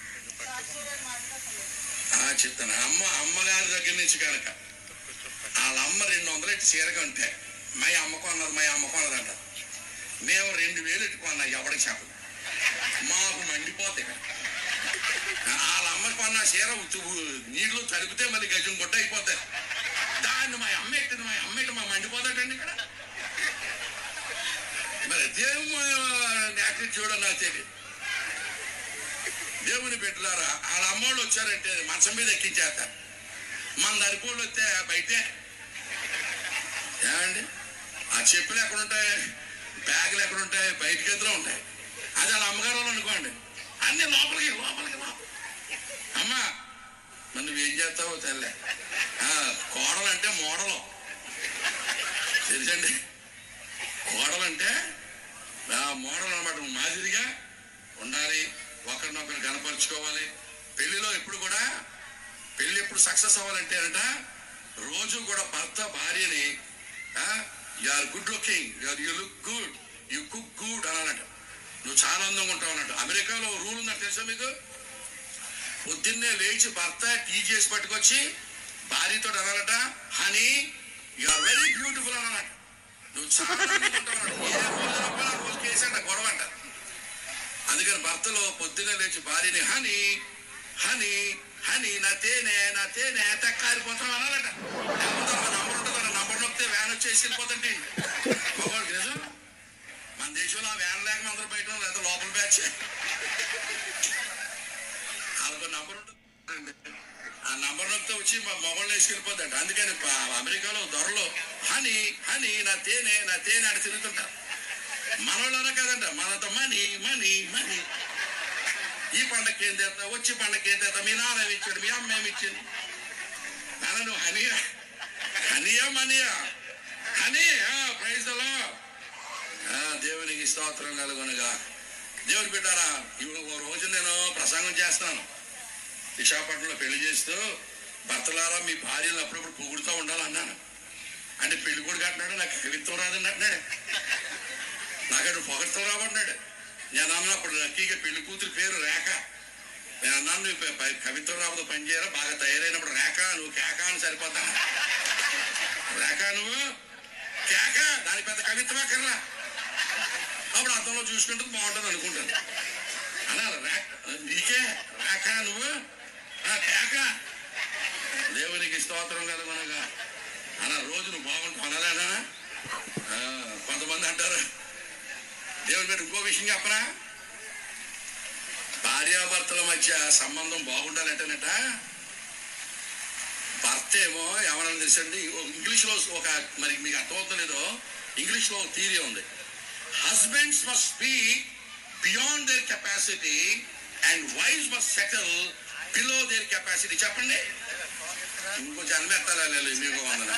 చెప్తాను, అమ్మగారి దగ్గర నుంచి కనుక వాళ్ళ అమ్మ 200 చీరగా ఉంటే మా అమ్మకు అన్నదంట. మేము 2000 ఎట్టుకున్నా, ఎవరికి చెప్పదు, మాకు మండిపోతాయి. వాళ్ళ అమ్మకి కొన్న చీర నీళ్ళు తడిపితే మళ్ళీ గజం గుడ్డ అయిపోతాయి. దాన్ని మా అమ్మ ఎట్టింది మా మండిపోతాడండి ఇక్కడ. మరి దేవుని చూడని నాకు తెలియదు. దేవుని బిడ్డలారా, వాళ్ళ అమ్మోళ్ళు వచ్చారంటే మంచం మీద ఎక్కించేస్తారు. మన దరిపోళ్ళు వస్తే బయటే ఏమండి, ఆ చెప్పులు ఎక్కడ ఉంటాయి, బ్యాగులు ఎక్కడ ఉంటాయి, బయట గదిలో ఉంటాయి. అది వాళ్ళ అమ్మగారు వాళ్ళు అనుకోండి, అన్ని లోపలికి. అమ్మా మరి నువ్వేం చేస్తావో తెల్లే. కోడలు అంటే మోడలు తెలుసండి, కోడలంటే మోడల్ అన్నమాట. మాదిరిగా ఉండాలి, ఒకరినొకరు కనపరుచుకోవాలి. పెళ్లిలో ఎప్పుడు సక్సెస్ అవ్వాలంటే అంట, రోజు కూడా భర్త భార్యని you are good looking, you look good, you cook good అనాలంట. నువ్వు చాలా అందంగా ఉంటావు అన్నట్టు. అమెరికాలో రూల్ ఉందంటే తెలుసా మీకు? పొద్దున్నే లేచి భర్త టీ చేసి పట్టుకొచ్చి భార్యతో అనాలట, honey you are very beautiful అనాలట. నువ్వు చాలా అందంగా ఉంటావు అన్నట్టు. ఏ రోజు కేసు అంట, గొడవ అంట. అందుకని భర్తలో పొద్దున్నే లేచి భార్యని హనీ హనీ హనీ నా తేనె తక్కారిపోతాం అనాలట. నంబర్ ఉంటుంది, నంబర్ నొక్కితే వ్యాన్ వచ్చేసి వెళ్ళిపోతండి. నిజం, మన దేశంలో ఆ వ్యాన్ లేక అందరూ బయట లేదా లోపల బ్యాచ్ వాళ్ళకు నంబర్ ఉంటుంది. ఆ నంబర్ నొక్కితే వచ్చి మా మొగళ్ళు వేసుకెళ్ళిపోతాడు. అందుకని అమెరికాలో దొరలో హనీ హనీ నా తేనె అని తిరుగుతుంటారు. మనోళ్ళనే కదంట, మనతో మనీ మనీ మనీ. ఈ పండగకి ఏం చేస్తా, వచ్చి పండగకి ఏం చేస్తా, మీ నాన్న ఇచ్చాడు, మీ అమ్మ ఏమి ఇచ్చింది. నాన్న నువ్వు హనీయా మనీయా హనీ ప్రైజ్లో దేవునికి స్తోత్రం కలుగునుగా. దేవుని బిడ్డారా, ఇప్పుడు ఓ రోజు నేను ప్రసంగం చేస్తాను విశాఖపట్నంలో. పెళ్లి చేస్తూ భర్తలారా మీ భార్యలు అప్పుడప్పుడు పొగుడుతూ ఉండాలన్నాను. అంటే పెళ్లి కూడా కట్టినాడు, నాకు కవిత్వం రాదండి అంటున్నాడు. నాకడు పొగడతావు రాబడినాడు. నేను అన్నప్పుడు లక్కీగా పెళ్లి కూతురు పేరు రేఖ. నేను అన్నాను, నువ్వు కవిత్వం రాబోదు పని చేయరా, బాగా తయారైనప్పుడు రేఖ నువ్వు కేక అని సరిపోతా. రేఖ నువ్వు కేక, దాని పెద్ద కవిత్వం ఎక్కర్రా. అప్పుడు అర్థంలో చూసుకుంటుంది, బాగుంటుంది అనుకుంటాను. అన్నారు నీకే రేఖ నువ్వు కేక. దేవునికి స్తోత్రం కలుగునగా. అన్న రోజు నువ్వు బాగుంటావు అనలేనా? కొంతమంది అంటారు. దేవుని మీద ఇంకో విషయం చెప్పరా, భార్యాభర్తల మధ్య సంబంధం బాగుండాలంటేనట, భర్త ఏమో ఏమన్నా తెలుసండి, ఇంగ్లీష్లో ఒక, మరి మీకు అర్థమవుతలేదో, ఇంగ్లీష్లో ఒక థియరీ ఉంది. Husbands must speak beyond their capacity and wives must settle below their capacity. చెప్పండి, ఇంకొంచెం అనిమెత్తాలి మీకు వందన.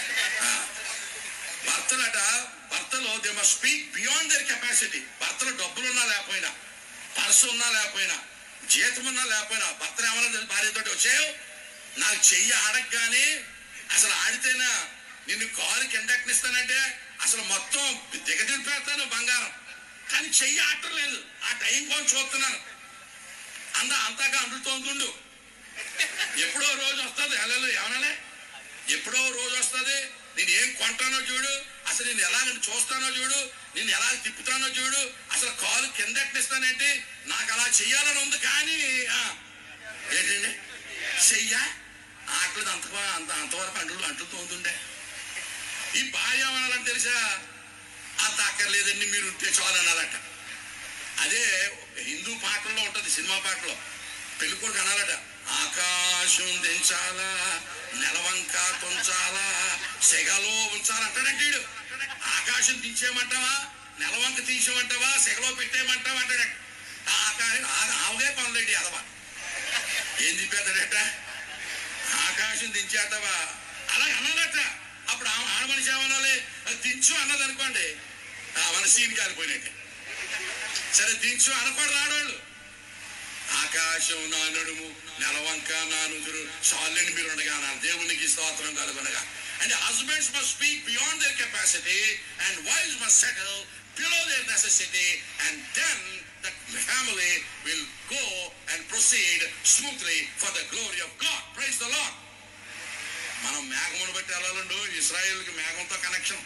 భర్తలో they must speak beyond their capacity. భర్తలో డబ్బులున్నా లేకపోయినా, పర్సు ఉన్నా లేకపోయినా, జీతం ఉన్నా లేకపోయినా, భర్తను ఏమన్నా భార్యతోటి వచ్చావు, నాకు చెయ్యి ఆడగానే అసలు ఆడితేనా నిన్ను కాలు కిందెక్కనిస్తానంటే అసలు మొత్తం దిగదిరిపేస్తాను బంగారం, కానీ చెయ్యి ఆడటం లేదు. ఆ టైం కోసం చూస్తున్నాను. అంతగా అందుతోందుండు. ఎప్పుడో రోజు వస్తుంది. హలో ఏమనాలే, ఎప్పుడో రోజు వస్తుంది. నేను ఏం కొంటానో చూడు, అసలు నేను ఎలా చూస్తానో చూడు, నేను ఎలా తిప్పుతానో చూడు, అసలు కాలు కింద ఎట్టిస్తానేంటి, నాకు అలా చెయ్యాలని ఉంది. కానీ ఏంటండి చెయ్యా ఆటలు అంతవరకు అంటుతూ ఉంటుండే. ఈ భార్య అనాలని తెలుసా, అంత అక్కర్లేదండి మీరు ఉంటే చాలు అనాలట. అదే హిందూ పాటల్లో ఉంటుంది, సినిమా పాటలో పెళ్ళికొడుకు అనాలట, ఆకాశం దించాలా, నెలవంక తుంచాలా, సెగలో ఉంచాలంటాడంటే వీడు. ఆకాశం దించేయమంటావా, నెలవంక తీసేయమంటావా, సెగలో పెట్టేయమంటావా అంటాడు. ఆవుగే పనులేండి అదవా, ఏం దింపేస్తాడట, ఆకాశం దించేద్దావా అలా అనాలట. అప్పుడు ఆడ మనిషి ఏమనాలి, దించు అన్నది అనుకోండి మన సీన్ కాలిపోయినట్టు. సరే దించు అనకూడదు ఆడవాళ్ళు. ఆకాశం నా నడుము, నెలవంక నా నుదురు, చాలని మీరు ఉండగా అనాలి, దేవునికి స్తోత్రం కలుగునగా. And husbands must speak beyond their capacity and wives must settle below their necessity, and then the family will go and proceed smoothly for the glory of God. Praise the Lord. మనం మేఘమును బట్టి వెళ్ళాలండు, ఇశ్రాయేల్కి మేఘంతో కనెక్షన్.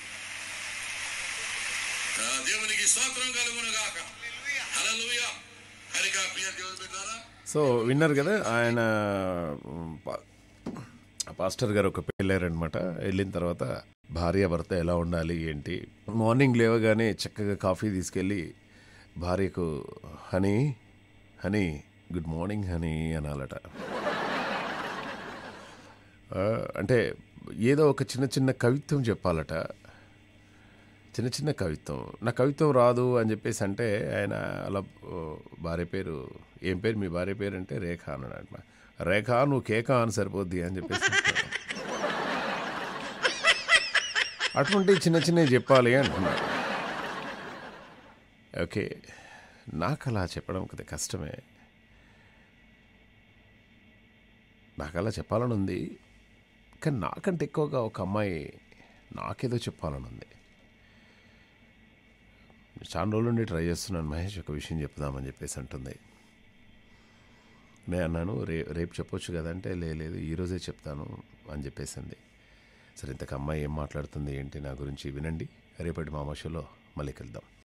దేవునికి స్తోత్రం కలుగునుగాక. హల్లెలూయా. హరిగా ప్రియ దేవుని బిడ్డలారా, సో విన్నారు కదా, ఆయన పాస్టర్ గారు ఒక పెళ్ళారనమాట. వెళ్ళిన తర్వాత భార్య భర్త ఎలా ఉండాలి ఏంటి, మార్నింగ్ లేవగానే చక్కగా కాఫీ తీసుకెళ్ళి భార్యకు honey honey good morning honey అనాలట. అంటే ఏదో ఒక చిన్న చిన్న కవిత్వం చెప్పాలట, చిన్న చిన్న కవిత్వం. నా కవిత్వం రాదు అని చెప్పేసి అంటే ఆయన అలా భార్య పేరు, ఏం పేరు మీ భార్య పేరు అంటే రేఖ అన్నాడు. రేఖ నువ్వు కేక అని సరిపోద్ది అని చెప్పేసి అటువంటి చిన్న చిన్నవి చెప్పాలి అంటున్నాడు. ఓకే, నాకు అలా చెప్పడం కదా కష్టమే, నాకు అలా చెప్పాలని ఉంది. కానీ నాకంటే ఎక్కువగా ఒక అమ్మాయి నాకేదో చెప్పాలని ఉంది. చాలా రోజుల నుండి ట్రై చేస్తున్నాను, మహేష్ ఒక విషయం చెప్దామని చెప్పేసి అంటుంది. నేను అన్నాను రేపు చెప్పొచ్చు కదంటే లేదు ఈరోజే చెప్తాను అని చెప్పేసింది. సరే ఇంతకు అమ్మాయి ఏం మాట్లాడుతుంది ఏంటి నా గురించి వినండి. రేపటి మామా షోలో మళ్ళీ కలుద్దాం.